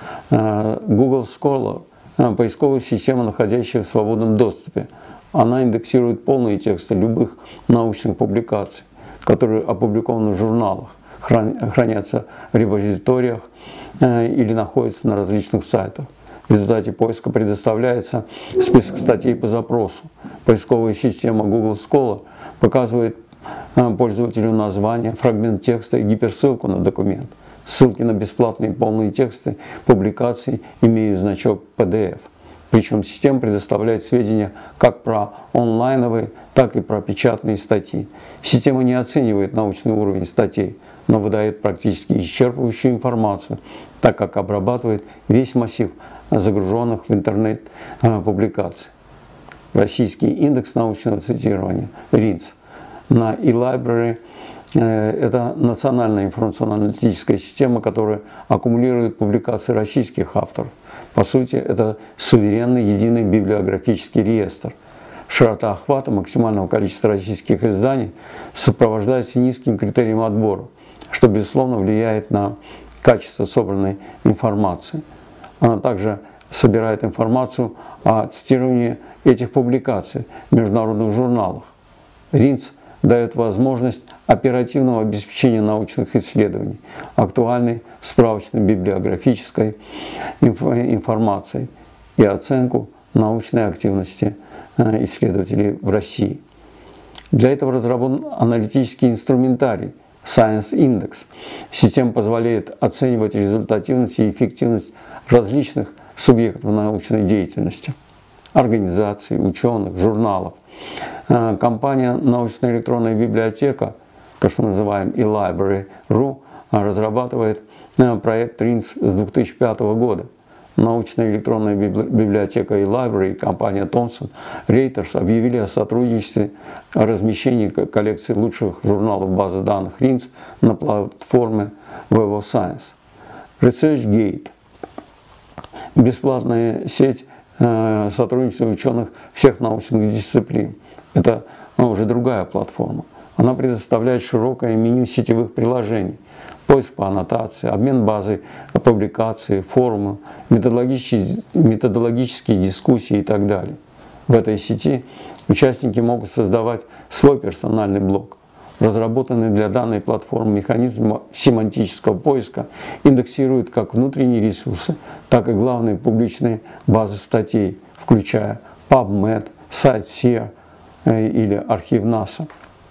Google Scholar – поисковая система, находящаяся в свободном доступе. Она индексирует полные тексты любых научных публикаций, которые опубликованы в журналах, хранятся в репозиториях или находятся на различных сайтах. В результате поиска предоставляется список статей по запросу. Поисковая система Google Scholar показывает пользователю название, фрагмент текста и гиперссылку на документ. Ссылки на бесплатные полные тексты публикаций имеют значок пи ди эф. Причем система предоставляет сведения как про онлайновые, так и про печатные статьи. Система не оценивает научный уровень статей, но выдает практически исчерпывающую информацию, так как обрабатывает весь массив загруженных в интернет публикаций. Российский индекс научного цитирования РИНЦ на eLibrary – это национальная информационно-аналитическая система, которая аккумулирует публикации российских авторов. По сути, это суверенный единый библиографический реестр. Широта охвата максимального количества российских изданий сопровождается низким критерием отбора, что, безусловно, влияет на качество собранной информации. Она также собирает информацию о цитировании этих публикаций в международных журналах. РИНЦ дает возможность оперативного обеспечения научных исследований, актуальной справочной библиографической информацией и оценку научной активности исследователей в России. Для этого разработан аналитический инструментарий Science Index. Система позволяет оценивать результативность и эффективность различных субъектов научной деятельности, организаций, ученых, журналов. Компания «Научная электронная библиотека», то, что мы называем eLibrary точка ру, разрабатывает проект РИНЦ с две тысячи пятого года. Научная электронная библиотека eLibrary и компания Thomson Reuters объявили о сотрудничестве о размещении коллекции лучших журналов базы данных РИНЦ на платформе Web of Science. ResearchGate – бесплатная сеть сотрудничества ученых всех научных дисциплин. Это ну, уже другая платформа. Она предоставляет широкое меню сетевых приложений, поиск по аннотации, обмен базой публикаций, форумы, методологические, методологические дискуссии и так далее. В этой сети участники могут создавать свой персональный блог. Разработанный для данной платформы механизм семантического поиска индексирует как внутренние ресурсы, так и главные публичные базы статей, включая PubMed, сайт сир или архив НАСА.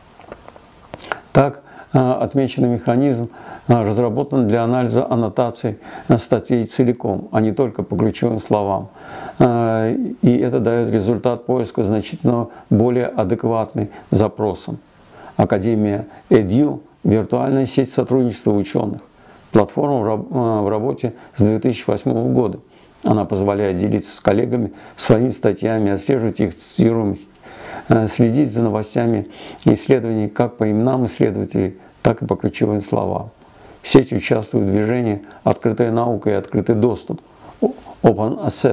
Так, отмеченный механизм разработан для анализа аннотаций статей целиком, а не только по ключевым словам. И это дает результат поиска значительно более адекватный запросам. Академия Edu – виртуальная сеть сотрудничества ученых. Платформа в работе с две тысячи восьмого года. Она позволяет делиться с коллегами своими статьями, отслеживать их цитируемость, следить за новостями исследований как по именам исследователей, так и по ключевым словам. Сеть участвует в движении «Открытая наука и открытый доступ» Open Access.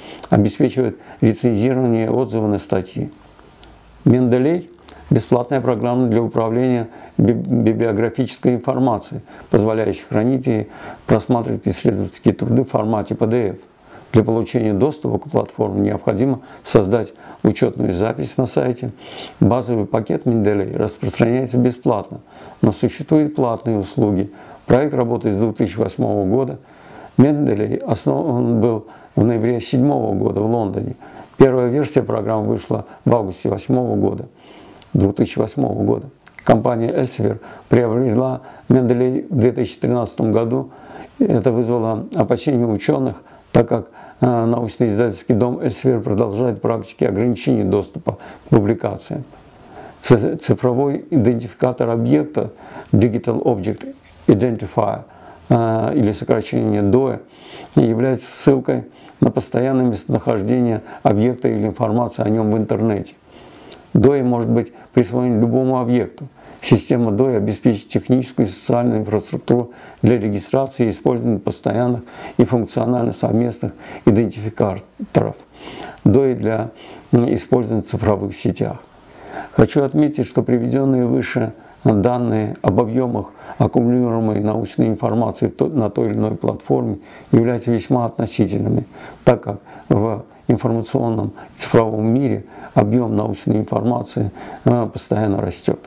обеспечивает рецензирование и отзывы на статьи. Менделей – бесплатная программа для управления библиографической информацией, позволяющая хранить и просматривать исследовательские труды в формате пи ди эф. Для получения доступа к платформе необходимо создать учетную запись на сайте. Базовый пакет Менделей распространяется бесплатно, но существуют платные услуги. Проект работает с две тысячи восьмого года. Менделей основан был в ноябре две тысячи седьмого года в Лондоне. Первая версия программы вышла в августе две тысячи восьмого года. Компания Elsevier приобрела Менделей в две тысячи тринадцатом году. Это вызвало опасения ученых, так как научно-издательский дом Elsevier продолжает практики ограничения доступа к публикациям. Цифровой идентификатор объекта Digital Object Identifier, или сокращение ди о и, является ссылкой на постоянное местонахождение объекта или информации о нем в интернете. ди о может быть присвоен любому объекту. Система ди о обеспечит техническую и социальную инфраструктуру для регистрации и использования постоянных и функционально совместных идентификаторов ди о для использования в цифровых сетях. Хочу отметить, что приведенные выше данные об объемах аккумулируемой научной информации на той или иной платформе являются весьма относительными, так как в информационном цифровом мире объем научной информации постоянно растет.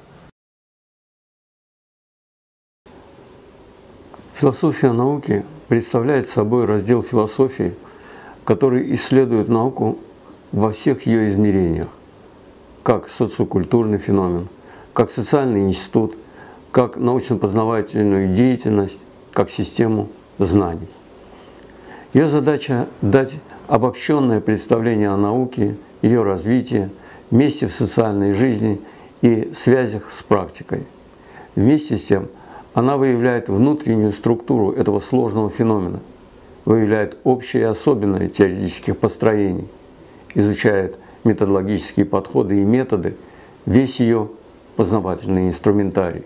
Философия науки представляет собой раздел философии, который исследует науку во всех ее измерениях, как социокультурный феномен, как социальный институт, как научно-познавательную деятельность, как систему знаний. Ее задача – дать обобщенное представление о науке, ее развитии, месте в социальной жизни и связях с практикой. Вместе с тем, она выявляет внутреннюю структуру этого сложного феномена, выявляет общие и особенные теоретических построений, изучает методологические подходы и методы, весь ее познавательный инструментарий.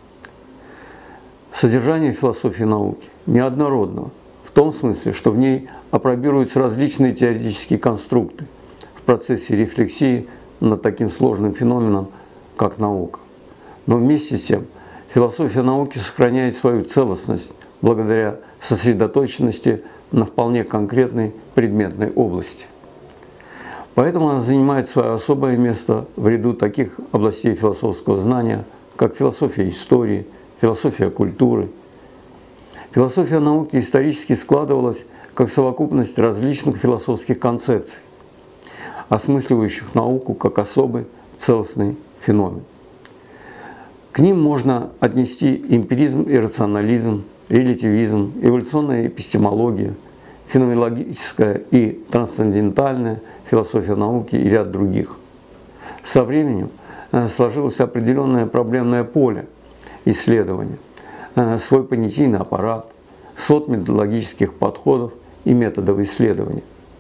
Содержание философии науки неоднородно, в том смысле, что в ней апробируются различные теоретические конструкты в процессе рефлексии над таким сложным феноменом, как наука. Но вместе с тем, философия науки сохраняет свою целостность благодаря сосредоточенности на вполне конкретной предметной области. Поэтому она занимает свое особое место в ряду таких областей философского знания, как философия истории, философия культуры. Философия науки исторически складывалась как совокупность различных философских концепций, осмысливающих науку как особый целостный феномен. К ним можно отнести эмпиризм и рационализм, релятивизм, эволюционная эпистемология, феноменологическая и трансцендентальная философия науки и ряд других. Со временем сложилось определенное проблемное поле исследования, свой понятийный аппарат, свод методологических подходов и методов исследования.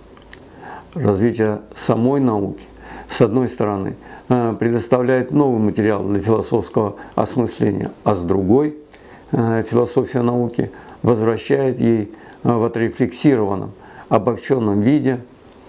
Развитие самой науки, с одной стороны, предоставляет новый материал для философского осмысления, а с другой, философия науки возвращает ей в отрефлексированном, обобщенном виде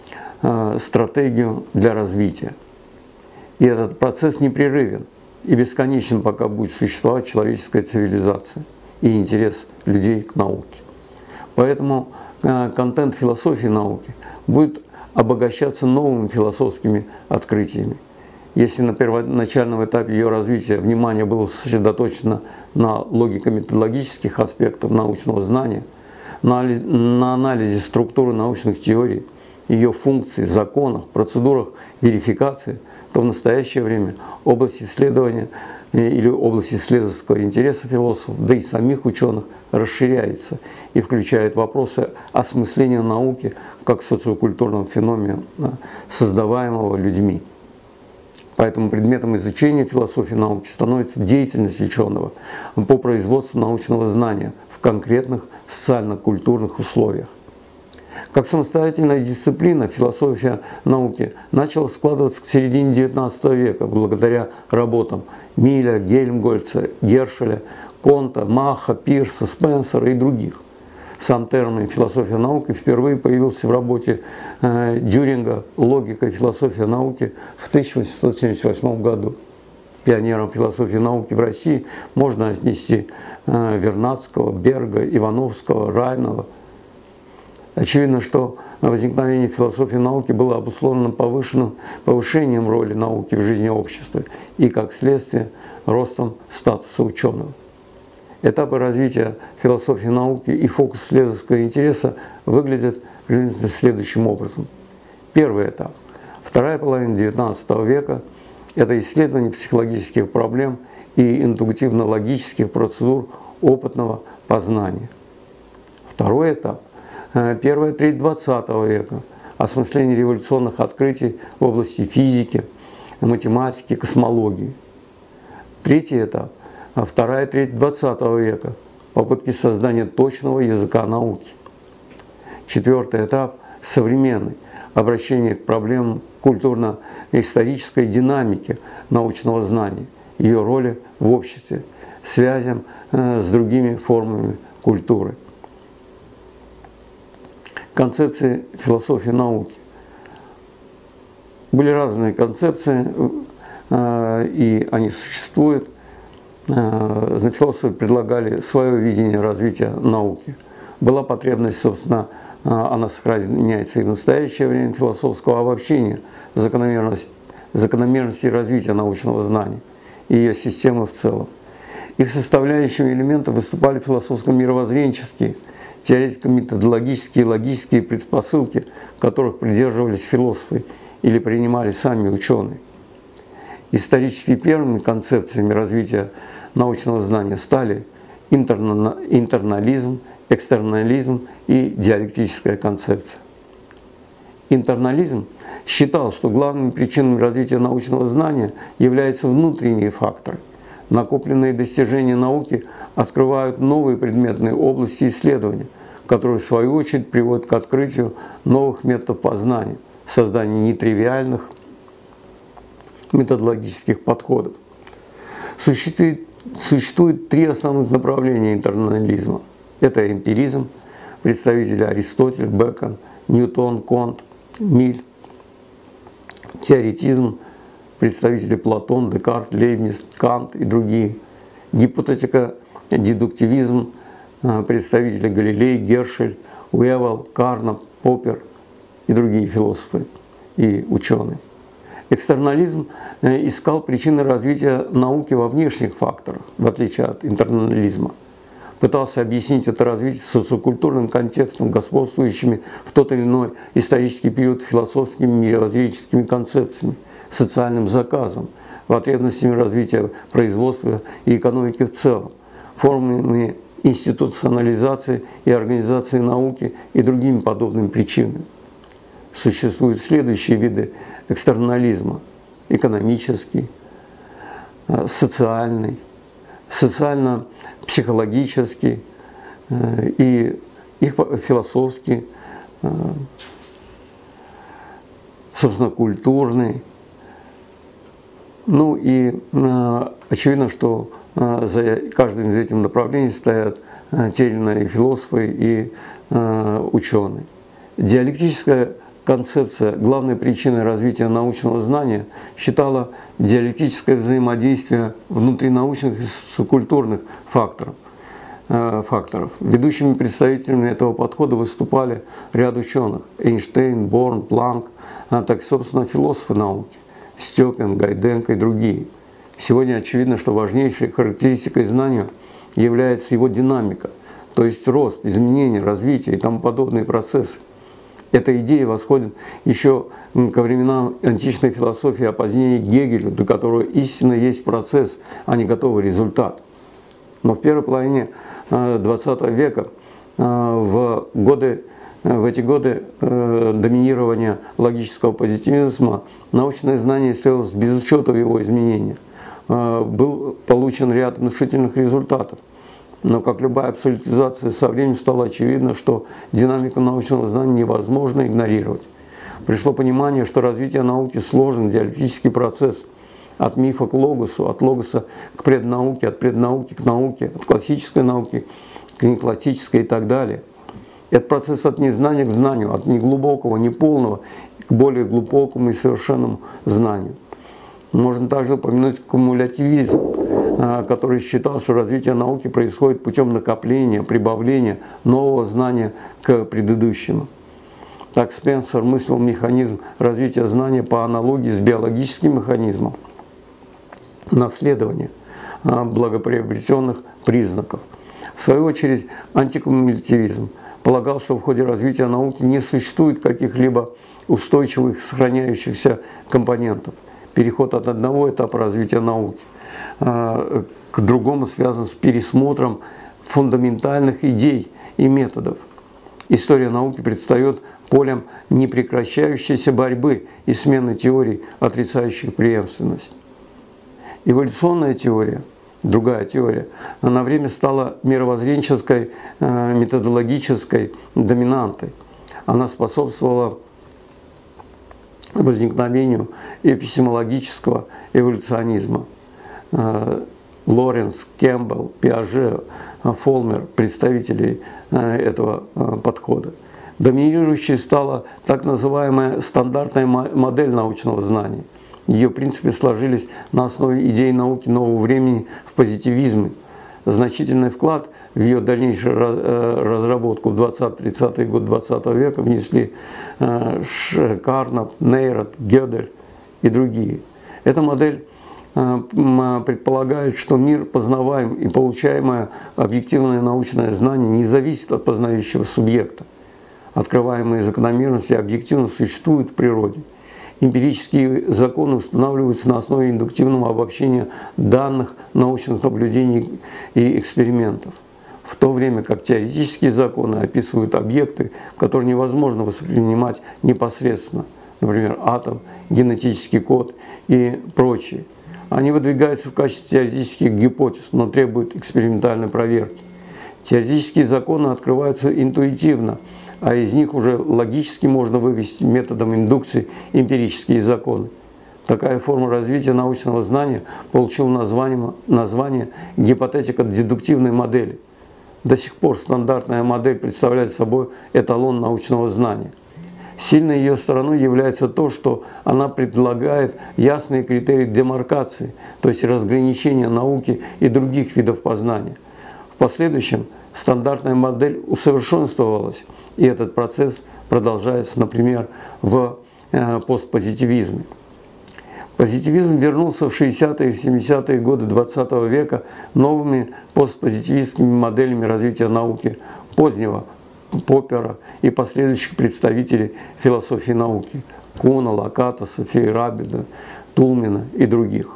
стратегию для развития. И этот процесс непрерывен и бесконечен, пока будет существовать человеческая цивилизация и интерес людей к науке. Поэтому контент философии науки будет обогащаться новыми философскими открытиями. Если на первоначальном этапе ее развития внимание было сосредоточено на логико-методологических аспектах научного знания, на анализе структуры научных теорий, ее функций, законах, процедурах верификации, то в настоящее время область исследования или область исследовательского интереса философов, да и самих ученых, расширяется и включает вопросы осмысления науки как социокультурного феномена, создаваемого людьми. Поэтому предметом изучения философии науки становится деятельность ученого по производству научного знания в конкретных социально-культурных условиях. Как самостоятельная дисциплина философия науки начала складываться к середине девятнадцатого века благодаря работам Милля, Гельмгольца, Гершеля, Конта, Маха, Пирса, Спенсера и других. сам термин «философия науки» впервые появился в работе э, Дюринга «Логика и философия науки» в тысяча восемьсот семьдесят восьмом году. Пионером философии науки в России можно отнести э, Вернадского, Берга, Ивановского, Райнова. Очевидно, что возникновение философии науки было обусловлено повышенным, повышением роли науки в жизни общества и, как следствие, ростом статуса ученого. Этапы развития философии науки и фокус исследовательского интереса выглядят следующим образом. Первый этап. Вторая половина девятнадцатого века – это исследование психологических проблем и индуктивно-логических процедур опытного познания. Второй этап. Первая треть двадцатого века – осмысление революционных открытий в области физики, математики, космологии. Третий этап – вторая треть двадцатого века – попытки создания точного языка науки. Четвертый этап – современный – обращение к проблемам культурно-исторической динамики научного знания, ее роли в обществе, связям с другими формами культуры. Концепции философии науки. Были разные концепции, и они существуют. Философы предлагали свое видение развития науки. Была потребность, собственно, она сохраняется и в настоящее время, философского обобщения закономерности, закономерности развития научного знания и ее системы в целом. Их составляющими элементами выступали философско-мировоззренческие, теоретико-методологические и логические предпосылки, которых придерживались философы или принимали сами ученые. Исторически первыми концепциями развития научного знания стали интернализм, экстернализм и диалектическая концепция. Интернализм считал, что главными причинами развития научного знания являются внутренние факторы. Накопленные достижения науки открывают новые предметные области исследования, которые в свою очередь приводят к открытию новых методов познания, созданию нетривиальных методологических подходов. Существует, существует три основных направления интернализма. Это эмпиризм, представители Аристотель, Бэкон, Ньютон, Конт, Миль. Теоретизм, представители Платон, Декарт, Лейбниц, Кант и другие. Гипотетика, дедуктивизм, представители Галилей, Гершель, Уэвелл, Карнап, Поппер и другие философы и ученые. Экстернализм искал причины развития науки во внешних факторах, в отличие от интернализма. Пытался объяснить это развитие социокультурным контекстом, господствующими в тот или иной исторический период философскими мировоззренческими концепциями, социальным заказом, потребностями развития производства и экономики в целом, формами институционализации и организации науки и другими подобными причинами. Существуют следующие виды экстернализма: экономический, социальный, социально-психологический и их философский, собственно, культурный. Ну и очевидно, что за каждым из этих направлений стоят те или иные философы и ученые. Диалектическая концепция главной причиной развития научного знания считала диалектическое взаимодействие внутринаучных и социокультурных факторов. факторов. Ведущими представителями этого подхода выступали ряд ученых: Эйнштейн, Борн, Планк, а так, собственно, философы науки, Степин, Гайденко и другие. Сегодня очевидно, что важнейшей характеристикой знания является его динамика, то есть рост, изменение, развитие и тому подобные процессы. Эта идея восходит еще ко временам античной философии, а позднее Гегелю, до которого истина есть процесс, а не готовый результат. Но в первой половине двадцатого века, в, годы, в эти годы доминирования логического позитивизма, научное знание исследовалось без учета его изменения. Был получен ряд внушительных результатов. Но, как любая абсолютизация, со временем стало очевидно, что динамику научного знания невозможно игнорировать. Пришло понимание, что развитие науки сложен диалектический процесс. От мифа к логосу, от логоса к преднауке, от преднауки к науке, от классической науки к неклассической и так далее. Это процесс от незнания к знанию, от неглубокого, неполного к более глубокому и совершенному знанию. Можно также упомянуть кумулятивизм, который считал, что развитие науки происходит путем накопления, прибавления нового знания к предыдущему. Так Спенсер мыслил механизм развития знания по аналогии с биологическим механизмом наследования благоприобретенных признаков. В свою очередь, антикумулятивизм полагал, что в ходе развития науки не существует каких-либо устойчивых сохраняющихся компонентов. Переход от одного этапа развития науки к другому связан с пересмотром фундаментальных идей и методов. История науки предстает полем непрекращающейся борьбы и смены теорий, отрицающих преемственность. Эволюционная теория, другая теория, на время стала мировоззренческой, методологической доминантой. Она способствовала возникновению эпистемологического эволюционизма. Лоренс, Кэмпбелл, Пиаже, Фолмер – представители этого подхода. Доминирующей стала так называемая стандартная модель научного знания. Ее принципы сложились на основе идей науки нового времени в позитивизме. Значительный вклад в ее дальнейшую разработку в двадцатые-тридцатые годы двадцатого века внесли Карнап, Нейрат, Гёдель и другие. Эта модель предполагает, что мир познаваем и получаемое объективное научное знание не зависит от познающего субъекта. Открываемые закономерности объективно существуют в природе. Эмпирические законы устанавливаются на основе индуктивного обобщения данных научных наблюдений и экспериментов, в то время как теоретические законы описывают объекты, которые невозможно воспринимать непосредственно, например, атом, генетический код и прочее. Они выдвигаются в качестве теоретических гипотез, но требуют экспериментальной проверки. Теоретические законы открываются интуитивно, а из них уже логически можно вывести методом индукции эмпирические законы. Такая форма развития научного знания получила название, название гипотетико-дедуктивной модели. До сих пор стандартная модель представляет собой эталон научного знания. Сильной ее стороной является то, что она предлагает ясные критерии демаркации, то есть разграничения науки и других видов познания. В последующем стандартная модель усовершенствовалась, и этот процесс продолжается, например, в постпозитивизме. Позитивизм вернулся в шестидесятые и семидесятые годы двадцатого века новыми постпозитивистскими моделями развития науки позднего Поппера и последующих представителей философии науки – Куна, Лакатоса, Фейерабеля, Тулмина и других.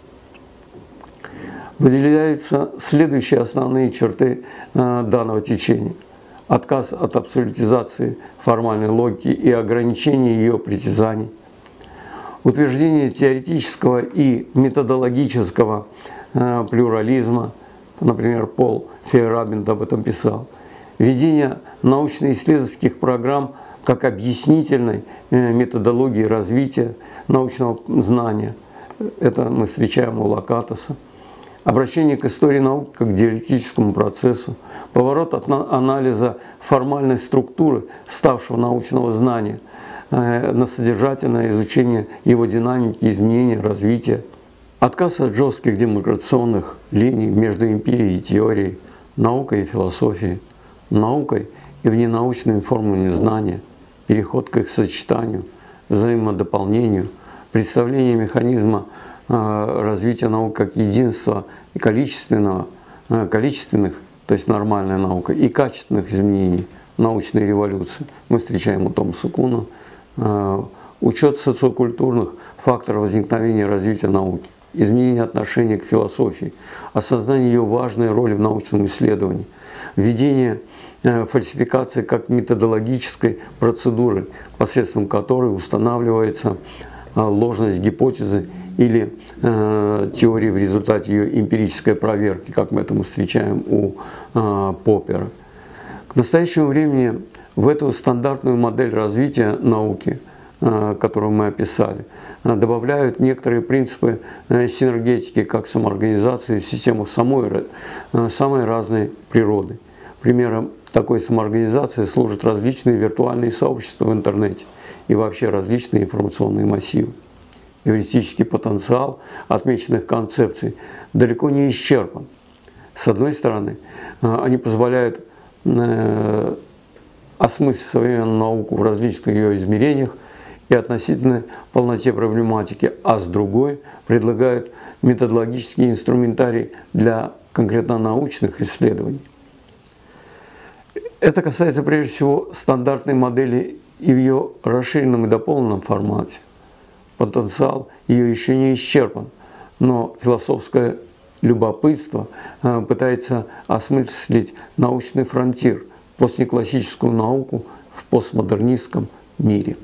Выделяются следующие основные черты данного течения. Отказ от абсолютизации формальной логики и ограничение ее притязаний. Утверждение теоретического и методологического плюрализма, например, Пол Фейерабенд об этом писал. Введение научно-исследовательских программ как объяснительной методологии развития научного знания. Это мы встречаем у Лакатоса. Обращение к истории науки как к диалектическому процессу. Поворот от анализа формальной структуры ставшего научного знания на содержательное изучение его динамики, изменения, развития. Отказ от жестких демаркационных линий между эмпирией и теорией, наукой и философией, наукой и вненаучными формами знания, переход к их сочетанию, взаимодополнению, представление механизма развития наук как единства и количественного, количественных, то есть нормальная наука, и качественных изменений научной революции. Мы встречаем у Томаса Куна. Учет социокультурных факторов возникновения и развития науки, изменение отношения к философии, осознание ее важной роли в научном исследовании, введение фальсификации как методологической процедуры, посредством которой устанавливается ложность гипотезы или э, теории в результате ее эмпирической проверки, как мы это мы встречаем у э, Поппера. К настоящему времени в эту стандартную модель развития науки, э, которую мы описали, э, добавляют некоторые принципы э, синергетики, как самоорганизации в системах самой, э, самой разной природы. Примером такой самоорганизации служат различные виртуальные сообщества в интернете и вообще различные информационные массивы. Эвристический потенциал отмеченных концепций далеко не исчерпан. С одной стороны, они позволяют осмыслить современную науку в различных ее измерениях и относительной полноте проблематики, а с другой предлагают методологический инструментарий для конкретно научных исследований. Это касается прежде всего стандартной модели и в ее расширенном и дополненном формате. Потенциал ее еще не исчерпан, но философское любопытство пытается осмыслить научный фронтир, постклассическую науку в постмодернистском мире.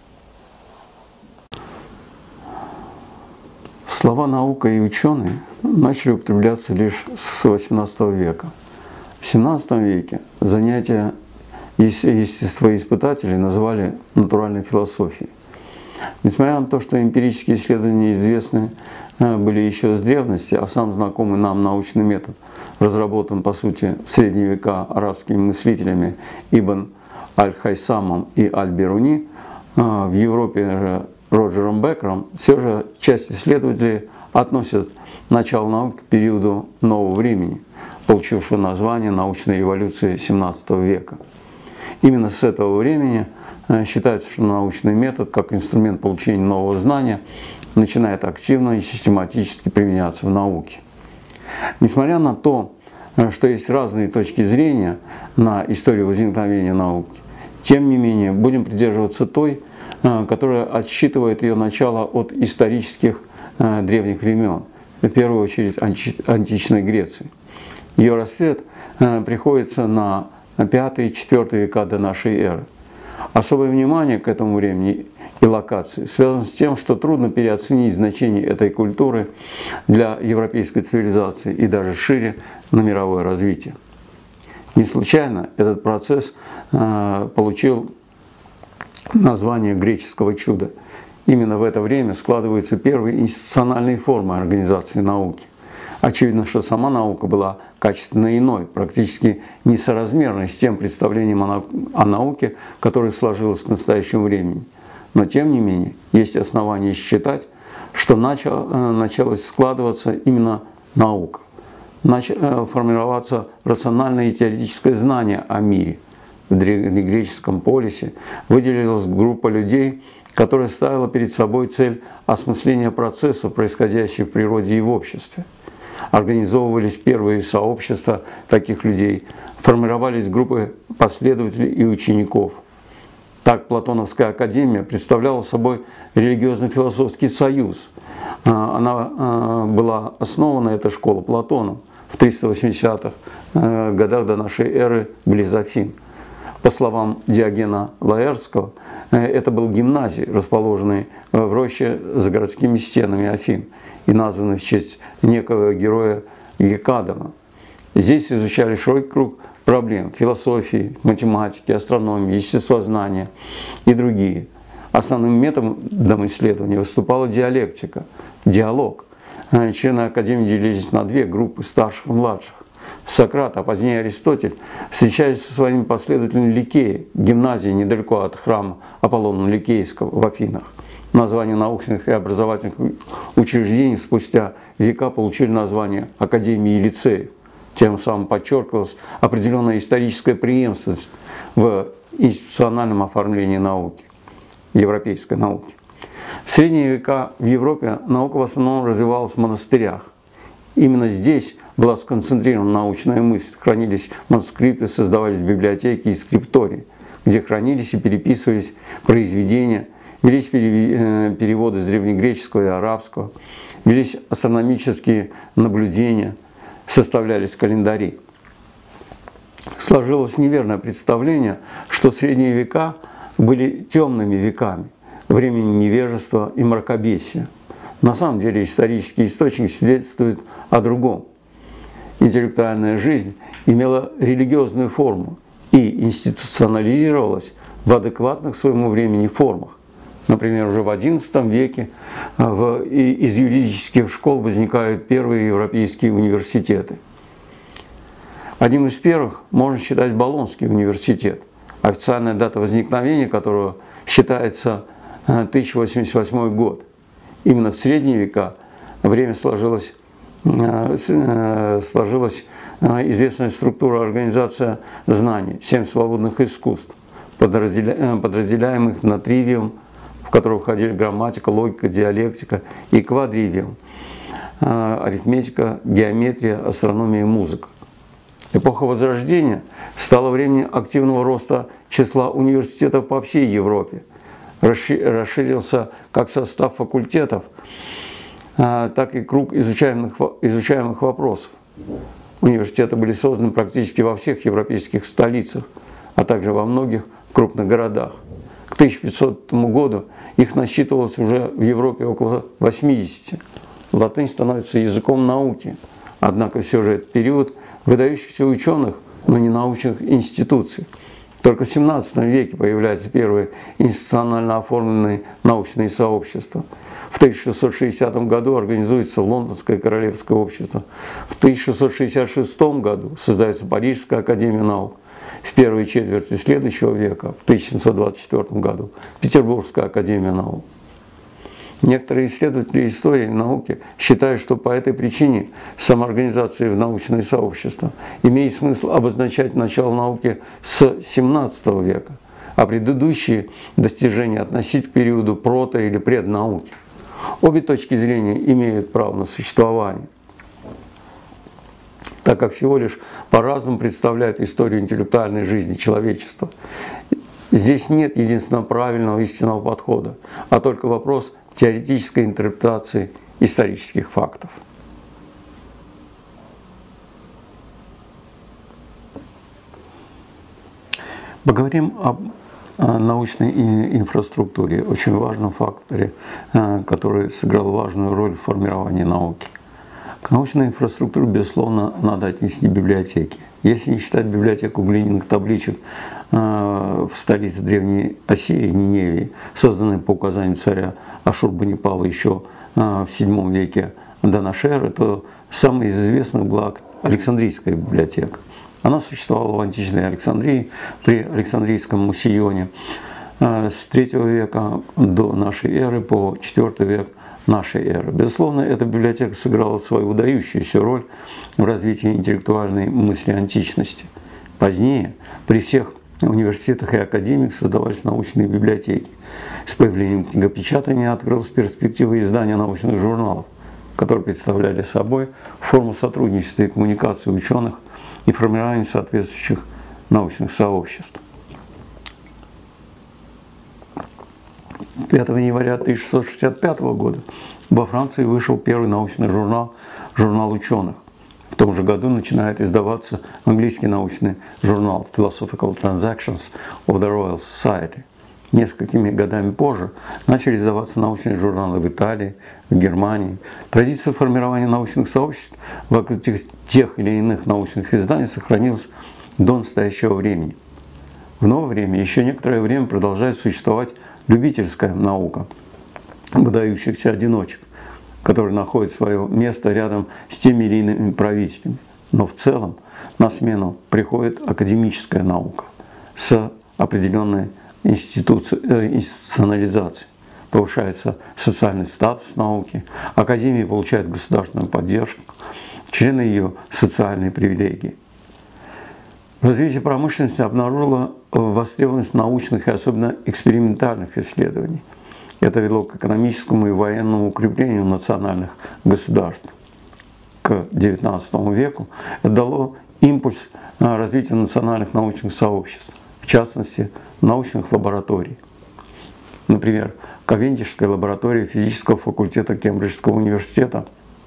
Слова «наука» и «ученые» начали употребляться лишь с восемнадцатого века. В семнадцатом веке занятия естествоиспытателей называли натуральной философией. Несмотря на то, что эмпирические исследования известны были еще с древности, а сам знакомый нам научный метод разработан, по сути, в средние века арабскими мыслителями Ибн Аль-Хайсамом и Аль-Бируни, в Европе же Роджером Беккером, все же часть исследователей относят начало науки к периоду нового времени, получившего название научной революции семнадцатого века. Именно с этого времени считается, что научный метод, как инструмент получения нового знания, начинает активно и систематически применяться в науке. Несмотря на то, что есть разные точки зрения на историю возникновения науки, тем не менее будем придерживаться той, которая отсчитывает ее начало от исторических древних времен, в первую очередь античной Греции. Ее расцвет приходится на пятый-четвёртый века до нашей эры. Особое внимание к этому времени и локации связано с тем, что трудно переоценить значение этой культуры для европейской цивилизации и даже шире на мировое развитие. Не случайно этот процесс э, получил название греческого чуда. Именно в это время складываются первые институциональные формы организации науки. Очевидно, что сама наука была качественно иной, практически несоразмерной с тем представлением о науке, которое сложилось к настоящему времени. Но тем не менее, есть основания считать, что начало, началось складываться именно наука. Начало формироваться рациональное и теоретическое знание о мире. В древнегреческом полисе выделилась группа людей, которая ставила перед собой цель осмысления процессов, происходящих в природе и в обществе. Организовывались первые сообщества таких людей, формировались группы последователей и учеников. Так Платоновская академия представляла собой религиозно-философский союз. Она была основана, эта школа, Платоном в триста восьмидесятых годах до нашей эры близ Афин. По словам Диогена Лаэртского, это был гимназий, расположенный в роще за городскими стенами Афин и названный в честь некого героя Гекадона. Здесь изучали широкий круг проблем философии, математики, астрономии, естествознания и другие. Основным методом исследования выступала диалектика, диалог. Члены академии делились на две группы, старших и младших. Сократ, а позднее Аристотель, встречались со своими последователями Ликеи, гимназии недалеко от храма Аполлона Ликейского в Афинах. Названия научных и образовательных учреждений спустя века получили название академии и лицеев. Тем самым подчеркивалась определенная историческая преемственность в институциональном оформлении науки, европейской науки. В средние века в Европе наука в основном развивалась в монастырях. Именно здесь была сконцентрирована научная мысль, хранились манускрипты, создавались библиотеки и скриптории, где хранились и переписывались произведения, велись переводы с древнегреческого и арабского, велись астрономические наблюдения, составлялись календари. Сложилось неверное представление, что средние века были темными веками, временем невежества и мракобесия. На самом деле исторический источник свидетельствует о другом. Интеллектуальная жизнь имела религиозную форму и институционализировалась в адекватных своему времени формах. Например, уже в одиннадцатом веке в, из юридических школ возникают первые европейские университеты. Одним из первых можно считать Болонский университет, официальная дата возникновения которого считается тысяча восемьдесят восьмой год. Именно в средние века время сложилось, сложилась известная структура организация знаний, семь свободных искусств, подразделяемых на тривиум, в который входили грамматика, логика, диалектика, и квадривиум, арифметика, геометрия, астрономия и музыка. Эпоха Возрождения стала временем активного роста числа университетов по всей Европе. Расширился как состав факультетов, так и круг изучаемых, изучаемых вопросов. Университеты были созданы практически во всех европейских столицах, а также во многих крупных городах. К тысяча пятисотому году их насчитывалось уже в Европе около восьмидесяти. Латынь становится языком науки, однако все же этот период выдающихся ученых, но не научных институций. Только в семнадцатом веке появляются первые институционально оформленные научные сообщества. В тысяча шестьсот шестидесятом году организуется Лондонское королевское общество. В тысяча шестьсот шестьдесят шестом году создается Парижская академия наук. В первой четверти следующего века, в тысяча семьсот двадцать четвёртом году, Петербургская академия наук. Некоторые исследователи истории и науки считают, что по этой причине самоорганизация в научные сообщества имеет смысл обозначать начало науки с семнадцатого века, а предыдущие достижения относить к периоду прото- или преднауки. Обе точки зрения имеют право на существование, так как всего лишь по-разному представляют историю интеллектуальной жизни человечества. Здесь нет единственного правильного истинного подхода, а только вопрос теоретической интерпретации исторических фактов. Поговорим об научной инфраструктуре, очень важном факторе, который сыграл важную роль в формировании науки. К научной инфраструктуре, безусловно, надо отнести библиотеки. Если не считать библиотеку глиняных табличек в столице Древней Ассирии, Ниневии, созданной по указанию царя Ашурбанипала еще в седьмом веке до нашей эры, то самой из известных была Александрийская библиотека. Она существовала в античной Александрии при Александрийском Мусионе с третьего века до нашей эры по четвёртый век нашей эры. Безусловно, эта библиотека сыграла свою выдающуюся роль в развитии интеллектуальной мысли античности. Позднее при всех университетах и академиях создавались научные библиотеки. С появлением книгопечатания открылась перспектива издания научных журналов, которые представляли собой форму сотрудничества и коммуникации ученых и формирования соответствующих научных сообществ. пятого января тысяча шестьсот шестьдесят пятого года во Франции вышел первый научный журнал «Журнал ученых». В том же году начинает издаваться английский научный журнал Philosophical Transactions of the Royal Society. Несколькими годами позже начали издаваться научные журналы в Италии, в Германии. Традиция формирования научных сообществ вокруг тех, тех или иных научных изданий сохранилась до настоящего времени. В новое время еще некоторое время продолжает существовать любительская наука выдающихся одиночек, которые находят свое место рядом с теми или иными правителями. Но в целом на смену приходит академическая наука с определенной институционализацией. Повышается социальный статус науки, академия получает государственную поддержку, члены ее социальные привилегии. Развитие промышленности обнаружило востребованность научных и особенно экспериментальных исследований. Это вело к экономическому и военному укреплению национальных государств. К девятнадцатому веку это дало импульс развитию национальных научных сообществ, в частности, научных лабораторий. Например, Кавендишская лаборатория физического факультета Кембриджского университета,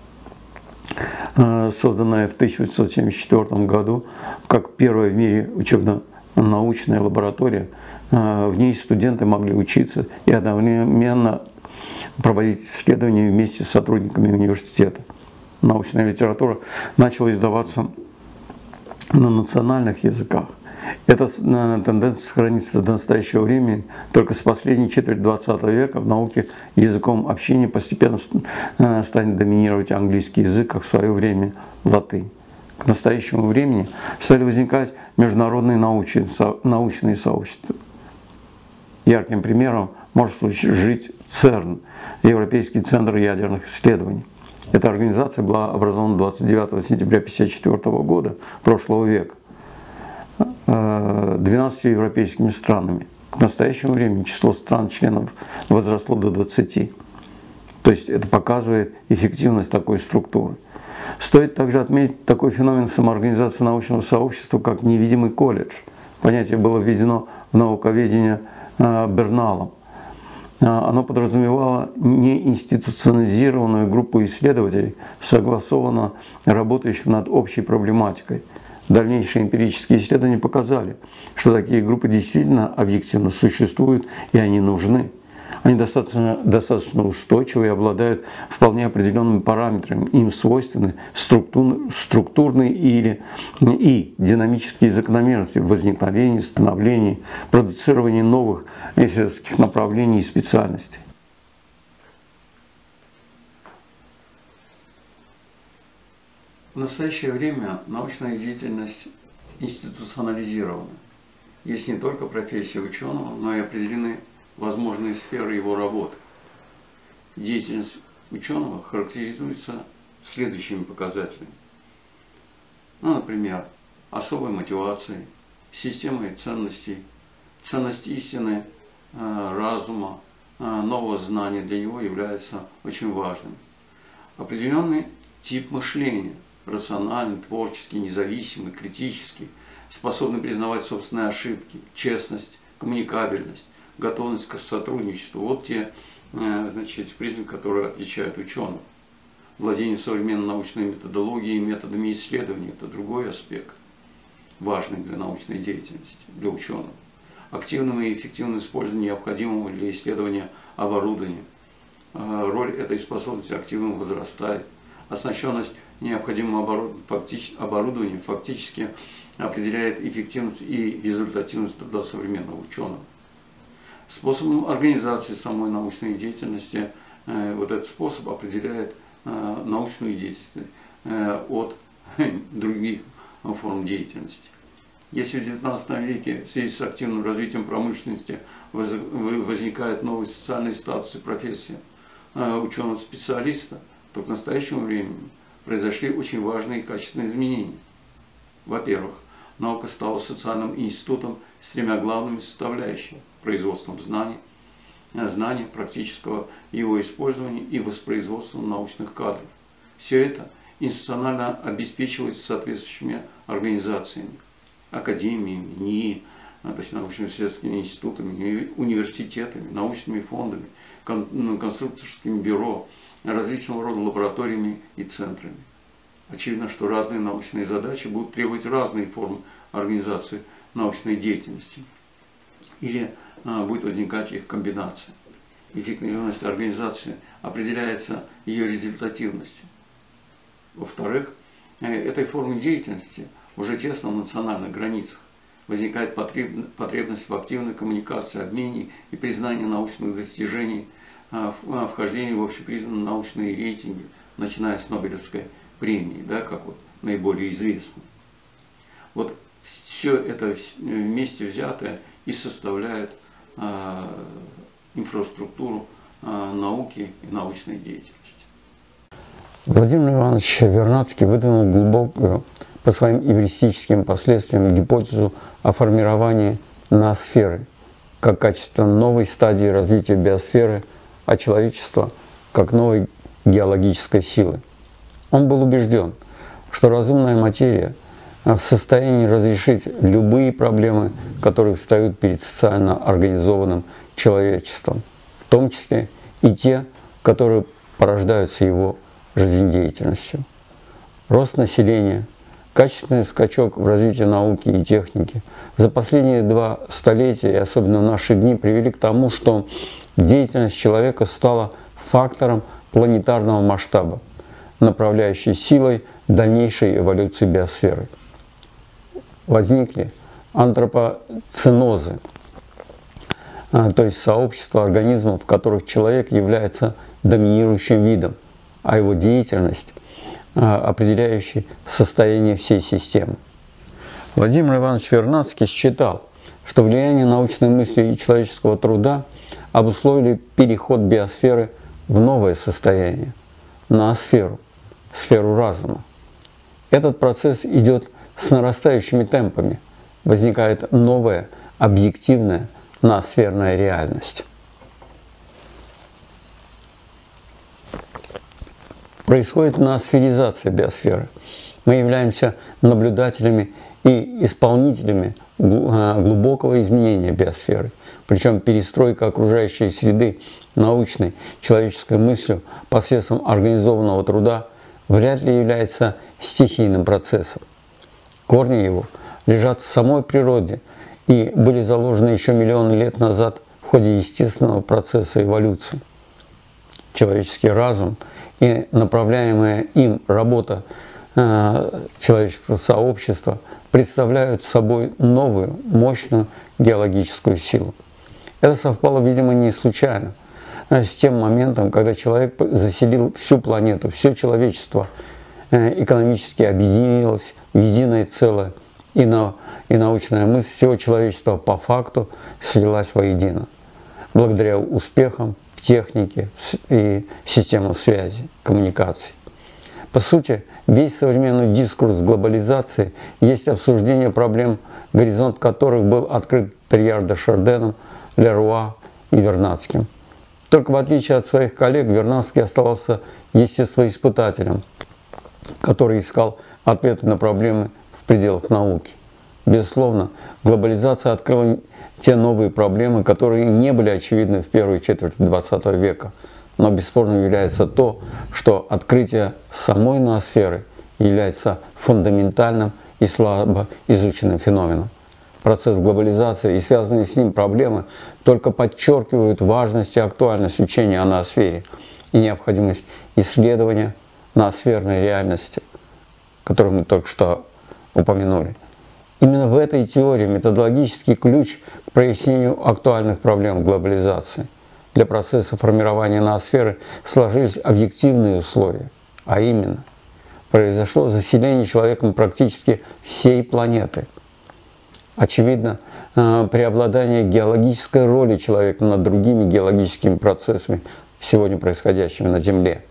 созданная в тысяча восемьсот семьдесят четвёртом году как первая в мире учебно-научная лаборатория. В ней студенты могли учиться и одновременно проводить исследования вместе с сотрудниками университета. Научная литература начала издаваться на национальных языках. Эта тенденция сохранится до настоящего времени, только с последней четверти двадцатого века в науке языком общения постепенно станет доминировать английский язык, как в свое время латынь. к настоящему времени стали возникать международные научные, научные сообщества. Ярким примером может служить ЦЕРН, Европейский центр ядерных исследований. Эта организация была образована двадцать девятого сентября тысяча девятьсот пятьдесят четвёртого года прошлого века двенадцатью европейскими странами. К настоящему времени число стран-членов возросло до двадцати. То есть это показывает эффективность такой структуры. Стоит также отметить такой феномен самоорганизации научного сообщества, как невидимый колледж. Понятие было введено в науковедение Берналом. Оно подразумевало неинституционализированную группу исследователей, согласованно работающих над общей проблематикой. Дальнейшие эмпирические исследования показали, что такие группы действительно объективно существуют и они нужны. Они достаточно, достаточно устойчивы и обладают вполне определенными параметрами. Им свойственны структур, структурные или, и динамические закономерности в возникновении, становлении, продуцировании новых исследовательских направлений и специальностей. В настоящее время научная деятельность институционализирована. Есть не только профессия ученого, но и определены возможные сферы его работы. Деятельность ученого характеризуется следующими показателями. Ну, например, особой мотивацией, системой ценностей, ценность истины, разума, нового знания для него является очень важным. Определенный тип мышления, рациональный, творческий, независимый, критический, способный признавать собственные ошибки, честность, коммуникабельность, готовность к сотрудничеству. Вот те значит, признаки, которые отличают ученых. Владение современной научной методологией и методами исследования – это другой аспект, важный для научной деятельности, для ученых. Активное и эффективное использование необходимого для исследования оборудования. Роль этой способности активно возрастает. Оснащенность необходимым оборудованием фактически определяет эффективность и результативность труда современного ученого. Способом организации самой научной деятельности вот этот способ определяет научную деятельность от других форм деятельности. Если в девятнадцатом веке в связи с активным развитием промышленности возникает новый социальный статус и профессия ученого-специалиста, то к настоящему времени произошли очень важные и качественные изменения. Во-первых, наука стала социальным институтом с тремя главными составляющими – производством знаний, знания практического его использования и воспроизводством научных кадров. Все это институционально обеспечивается соответствующими организациями, академиями, НИИ, то есть научно-исследовательскими институтами, университетами, научными фондами, конструкторскими бюро, различного рода лабораториями и центрами. Очевидно, что разные научные задачи будут требовать разные формы организации научной деятельности. Или а, будет возникать их комбинация. Эффективность организации определяется ее результативностью. Во-вторых, этой формы деятельности уже тесно в национальных границах. Возникает потребность в активной коммуникации, обмене и признании научных достижений, вхождении в общепризнанные научные рейтинги, начиная с Нобелевской премии, да, как вот наиболее известно. Вот все это вместе взятое и составляет э, инфраструктуру э, науки и научной деятельности. Владимир Иванович Вернадский выдвинул глубокую по своим эвристическим последствиям гипотезу о формировании ноосферы как качество новой стадии развития биосферы, а человечества как новой геологической силы. Он был убежден, что разумная материя в состоянии разрешить любые проблемы, которые встают перед социально организованным человечеством, в том числе и те, которые порождаются его жизнедеятельностью. Рост населения, качественный скачок в развитии науки и техники за последние два столетия, и особенно в наши дни, привели к тому, что деятельность человека стала фактором планетарного масштаба, направляющей силой дальнейшей эволюции биосферы. Возникли антропоценозы, то есть сообщества организмов, в которых человек является доминирующим видом, а его деятельность определяющий состояние всей системы. Владимир Иванович Вернадский считал, что влияние научной мысли и человеческого труда обусловили переход биосферы в новое состояние, ноосферу, сферу разума. Этот процесс идет с нарастающими темпами, возникает новая, объективная, ноосферная реальность. Происходит ноосферизация биосферы. Мы являемся наблюдателями и исполнителями глубокого изменения биосферы. Причем перестройка окружающей среды научной, человеческой мыслью посредством организованного труда вряд ли является стихийным процессом. Корни его лежат в самой природе и были заложены еще миллионы лет назад в ходе естественного процесса эволюции. Человеческий разум и направляемая им работа э, человеческого сообщества представляют собой новую, мощную геологическую силу. Это совпало, видимо, не случайно с тем моментом, когда человек заселил всю планету, все человечество э, экономически объединилось в единое целое, и, на, и научная мысль всего человечества по факту слилась воедино, благодаря успехам в технике и системам связи, коммуникаций. По сути, весь современный дискурс глобализации есть обсуждение проблем, горизонт которых был открыт Терьяр де Шарденом, Леруа и Вернадским. Только в отличие от своих коллег, Вернадский оставался естествоиспытателем, который искал ответы на проблемы в пределах науки. Безусловно, глобализация открыла те новые проблемы, которые не были очевидны в первой четверти двадцатого века. Но бесспорно является то, что открытие самой ноосферы является фундаментальным и слабо изученным феноменом. Процесс глобализации и связанные с ним проблемы только подчеркивают важность и актуальность учения о ноосфере и необходимость исследования ноосферной реальности, которую мы только что упомянули. Именно в этой теории методологический ключ к прояснению актуальных проблем глобализации. Для процесса формирования ноосферы сложились объективные условия, а именно произошло заселение человеком практически всей планеты. Очевидно, преобладание геологической роли человека над другими геологическими процессами, сегодня происходящими на Земле.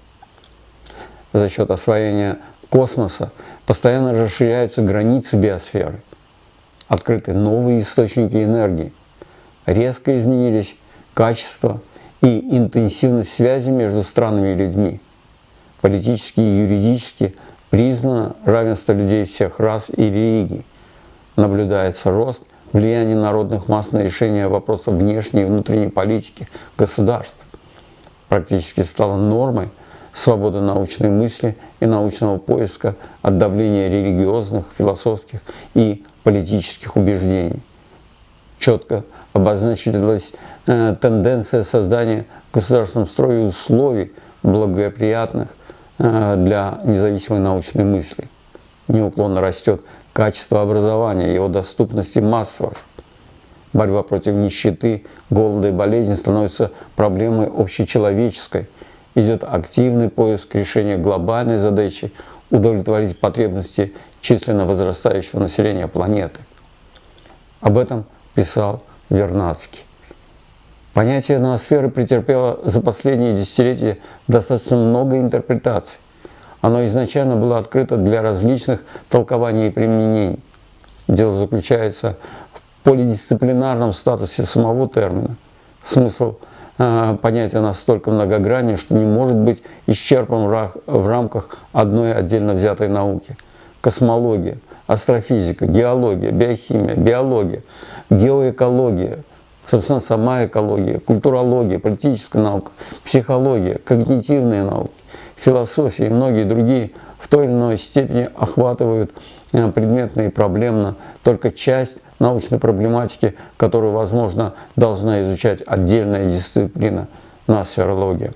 За счет освоения космоса постоянно расширяются границы биосферы. Открыты новые источники энергии. Резко изменились качество и интенсивность связи между странами и людьми. Политически и юридически признано равенство людей всех рас и религий. Наблюдается рост влияния народных масс на решение вопросов внешней и внутренней политики государств. Практически стала нормой свобода научной мысли и научного поиска от давления религиозных, философских и политических убеждений. Четко обозначилась э, тенденция создания в государственном строе условий, благоприятных э, для независимой научной мысли. Неуклонно растет качество образования, его доступность и массовость. Борьба против нищеты, голода и болезни становится проблемой общечеловеческой. Идет активный поиск решения глобальной задачи удовлетворить потребности численно возрастающего населения планеты. Об этом писал Вернадский. Понятие ноосферы претерпело за последние десятилетия достаточно много интерпретаций. Оно изначально было открыто для различных толкований и применений. Дело заключается в полидисциплинарном статусе самого термина. Смысл э, понятия настолько многогранен, что не может быть исчерпан в, в рамках одной отдельно взятой науки. Космология, астрофизика, геология, биохимия, биология, геоэкология, собственно, сама экология, культурология, политическая наука, психология, когнитивные науки, философия и многие другие в той или иной степени охватывают предметно и проблемно только часть научной проблематики, которую, возможно, должна изучать отдельная дисциплина – ноосферология.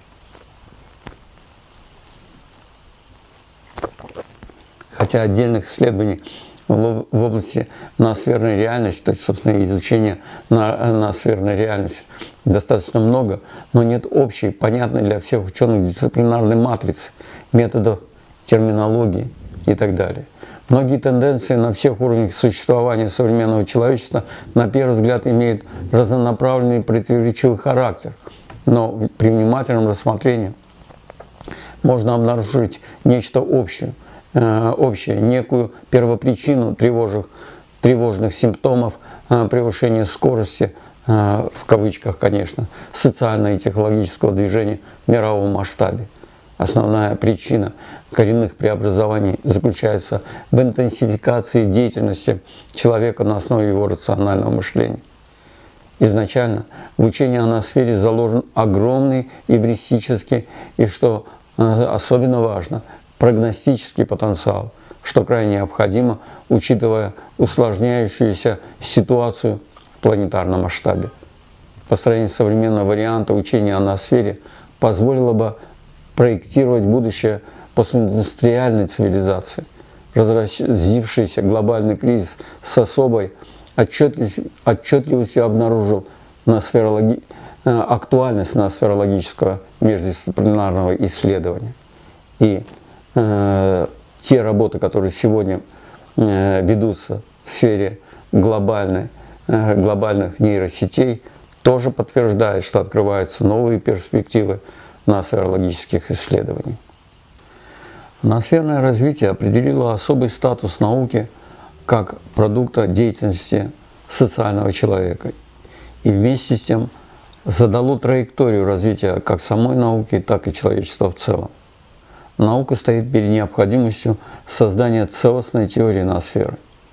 Хотя отдельных исследований в области ноосферной реальности, то есть, собственно, изучения ноосферной реальности достаточно много, но нет общей, понятной для всех ученых дисциплинарной матрицы методов терминологии и так далее. Многие тенденции на всех уровнях существования современного человечества на первый взгляд имеют разнонаправленный и противоречивый характер, но при внимательном рассмотрении можно обнаружить нечто общее, э, общее некую первопричину тревожных, тревожных симптомов э, превышения скорости, э, в кавычках, конечно, социального и технологического движения в мировом масштабе. Основная причина коренных преобразований заключается в интенсификации деятельности человека на основе его рационального мышления. Изначально в учении о ноосфере заложен огромный эвристический и, что особенно важно, прогностический потенциал, что крайне необходимо, учитывая усложняющуюся ситуацию в планетарном масштабе. Построение современного варианта учения о ноосфере позволило бы проектировать будущее постиндустриальной цивилизации. Разразившийся глобальный кризис с особой отчетливостью обнаружил ноосферологи... актуальность ноосферологического междисциплинарного исследования. И э, те работы, которые сегодня э, ведутся в сфере глобальной, э, глобальных нейросетей, тоже подтверждают, что открываются новые перспективы ноосферологических исследований. Ноосферное развитие определило особый статус науки как продукта деятельности социального человека и вместе с тем задало траекторию развития как самой науки, так и человечества в целом. Наука стоит перед необходимостью создания целостной теории ноосферы.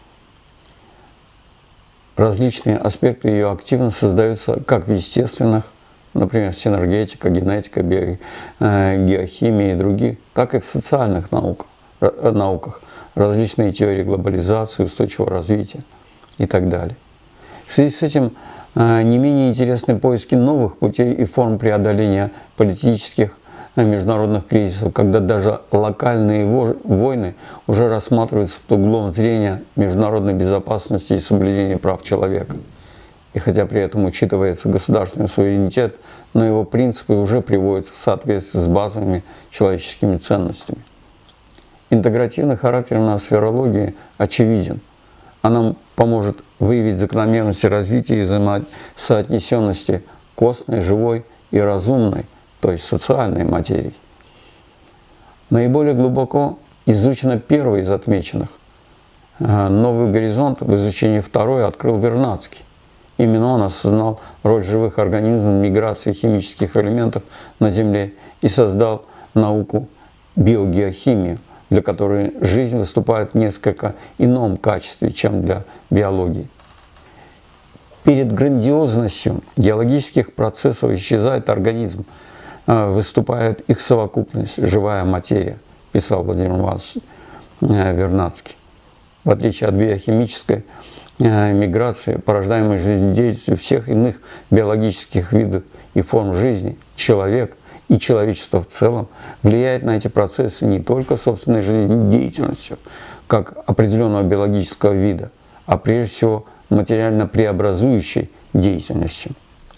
Различные аспекты ее активно создаются как в естественных, например, синергетика, генетика, био, э, геохимия и другие, так и в социальных науках, э, науках, различные теории глобализации, устойчивого развития и так далее. В связи с этим э, не менее интересны поиски новых путей и форм преодоления политических э, международных кризисов, когда даже локальные войны уже рассматриваются под углом зрения международной безопасности и соблюдения прав человека. И хотя при этом учитывается государственный суверенитет, но его принципы уже приводятся в соответствии с базовыми человеческими ценностями. Интегративный характер ноосферологии очевиден. Она поможет выявить закономерности развития и взаимосоотнесенности костной, живой и разумной, то есть социальной материи. Наиболее глубоко изучено первое из отмеченных. Новый горизонт в изучении второй открыл Вернадский. Именно он осознал роль живых организмов в миграции химических элементов на Земле и создал науку биогеохимию, для которой жизнь выступает в несколько ином качестве, чем для биологии. Перед грандиозностью геологических процессов исчезает организм, выступает их совокупность, живая материя, писал Владимир Иванович Вернадский. В отличие от биохимической миграции, порождаемой жизнедеятельностью всех иных биологических видов и форм жизни, человек и человечество в целом влияет на эти процессы не только собственной жизнедеятельностью, как определенного биологического вида, а прежде всего материально преобразующей деятельностью.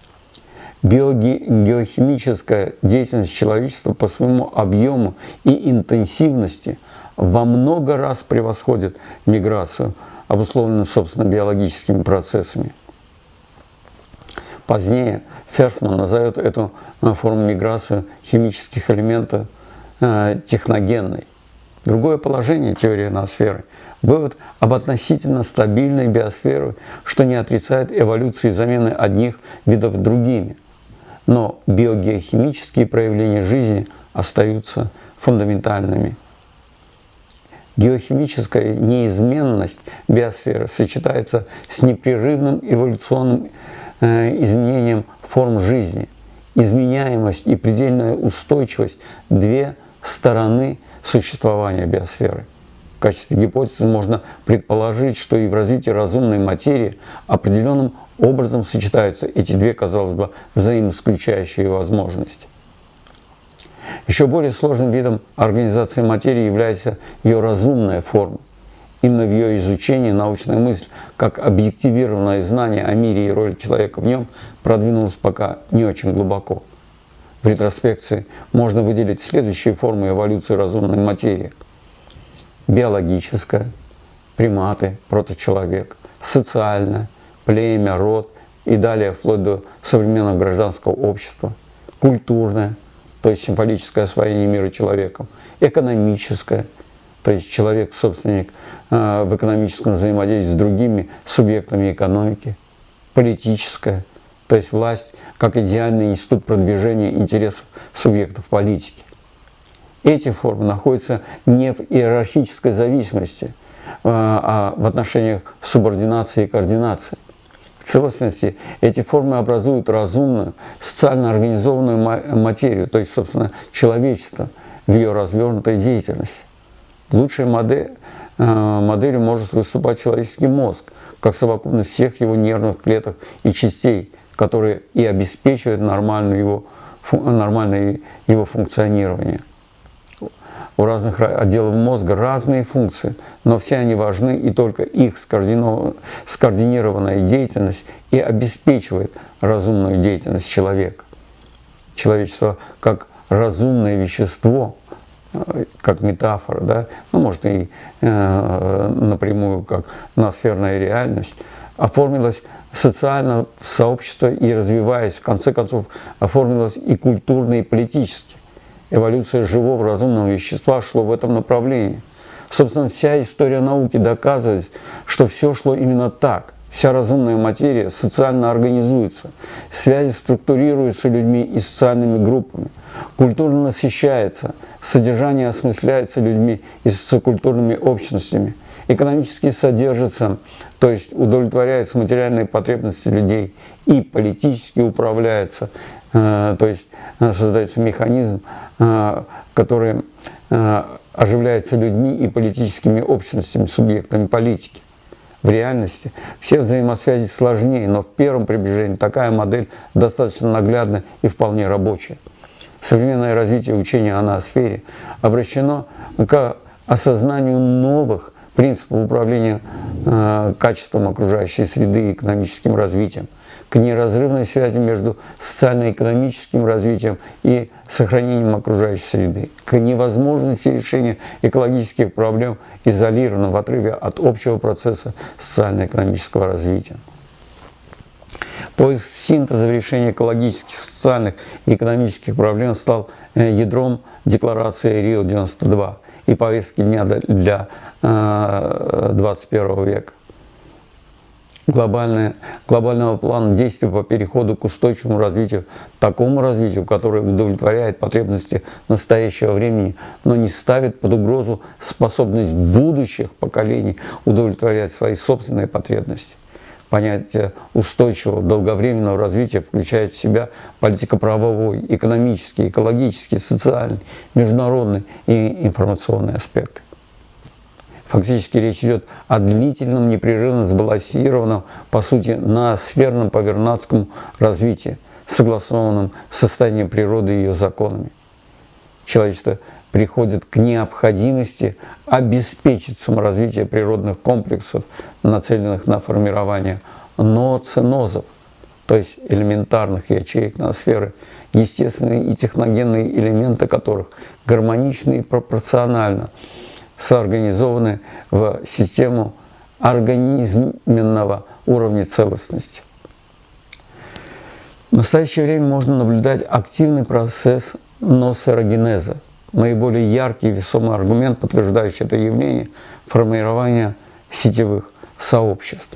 Биогеохимическая деятельность человечества по своему объему и интенсивности во много раз превосходит миграцию, обусловленную, собственно, биологическими процессами. Позднее Ферсман назовет эту форму миграции химических элементов э, техногенной. Другое положение теории ноосферы – вывод об относительно стабильной биосфере, что не отрицает эволюции замены одних видов другими. Но биогеохимические проявления жизни остаются фундаментальными. Геохимическая неизменность биосферы сочетается с непрерывным эволюционным э, изменением форм жизни. Изменяемость и предельная устойчивость – две стороны существования биосферы. В качестве гипотезы можно предположить, что и в развитии разумной материи определенным образом сочетаются эти две, казалось бы, взаимоисключающие возможности. Еще более сложным видом организации материи является ее разумная форма. Именно в ее изучении научная мысль, как объективированное знание о мире и роли человека в нем, продвинулась пока не очень глубоко. В ретроспекции можно выделить следующие формы эволюции разумной материи. биологическое, приматы, проточеловек, социальное, племя, род и далее вплоть до современного гражданского общества, культурное, то есть символическое освоение мира человеком, экономическое, то есть человек-собственник э, в экономическом взаимодействии с другими субъектами экономики, политическое, то есть власть как идеальный институт продвижения интересов субъектов политики. Эти формы находятся не в иерархической зависимости, э, а в отношениях субординации и координации. В целостности эти формы образуют разумную, социально организованную материю, то есть, собственно, человечество в ее развернутой деятельности. Лучшей модель, э, моделью может выступать человеческий мозг, как совокупность всех его нервных клеток и частей, которые и обеспечивают нормальное его, нормальное его функционирование. У разных отделов мозга разные функции, но все они важны, и только их скоординированная деятельность и обеспечивает разумную деятельность человека. Человечество как разумное вещество, как метафора, да, ну, может и э, напрямую как ноосферная реальность, оформилось социально в сообщество и, развиваясь, в конце концов, оформилось и культурно, и политически. Эволюция живого разумного вещества шло в этом направлении. Собственно, вся история науки доказывает, что все шло именно так. Вся разумная материя социально организуется, связи структурируются людьми и социальными группами, культура насыщается, содержание осмысляется людьми и социокультурными общностями, экономически содержится, то есть удовлетворяются материальные потребности людей, и политически управляется, э, то есть создается механизм, э, который э, оживляется людьми и политическими общностями, субъектами политики. В реальности все взаимосвязи сложнее, но в первом приближении такая модель достаточно наглядна и вполне рабочая. Современное развитие учения о ноосфере обращено к осознанию новых принципов управления э, качеством окружающей среды и экономическим развитием, к неразрывной связи между социально-экономическим развитием и сохранением окружающей среды, к невозможности решения экологических проблем изолированно в отрыве от общего процесса социально-экономического развития. Поиск синтеза в решении экологических, социальных и экономических проблем стал ядром декларации Рио девяносто два и повестки дня для двадцать первого века. Глобальное, глобального плана действий по переходу к устойчивому развитию, такому развитию, которое удовлетворяет потребности настоящего времени, но не ставит под угрозу способность будущих поколений удовлетворять свои собственные потребности. Понятие устойчивого долговременного развития включает в себя политико-правовой, экономический, экологический, социальный, международный и информационный аспекты. Фактически речь идет о длительном, непрерывно сбалансированном, по сути, ноосферном по-вернадскому развитии, согласованном с состоянием природы и ее законами. Человечество приходит к необходимости обеспечить саморазвитие природных комплексов, нацеленных на формирование нооценозов, то есть элементарных ячеек ноосферы, естественные и техногенные элементы которых гармоничны и пропорционально соорганизованы в систему организменного уровня целостности. В настоящее время можно наблюдать активный процесс ноосферогенеза. Наиболее яркий и весомый аргумент, подтверждающий это явление – формирование сетевых сообществ.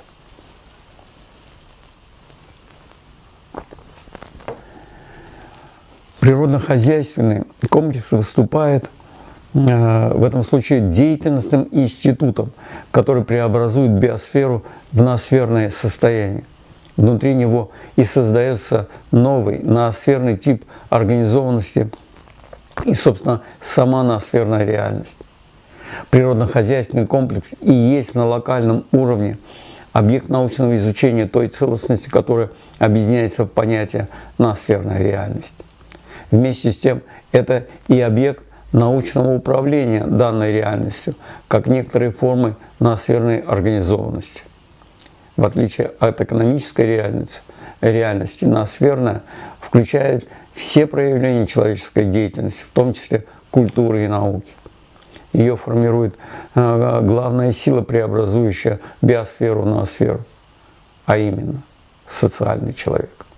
Природно-хозяйственный комплекс выступает в этом случае деятельностным институтом, который преобразует биосферу в ноосферное состояние. Внутри него и создается новый ноосферный тип организованности и, собственно, сама ноосферная реальность. Природно-хозяйственный комплекс и есть на локальном уровне объект научного изучения той целостности, которая объединяется в понятие ноосферная реальность. Вместе с тем, это и объект научного управления данной реальностью, как некоторые формы ноосферной организованности. В отличие от экономической реальности, реальности ноосферная включает все проявления человеческой деятельности, в том числе культуры и науки. ее формирует главная сила, преобразующая биосферу в ноосферу, а именно социальный человек.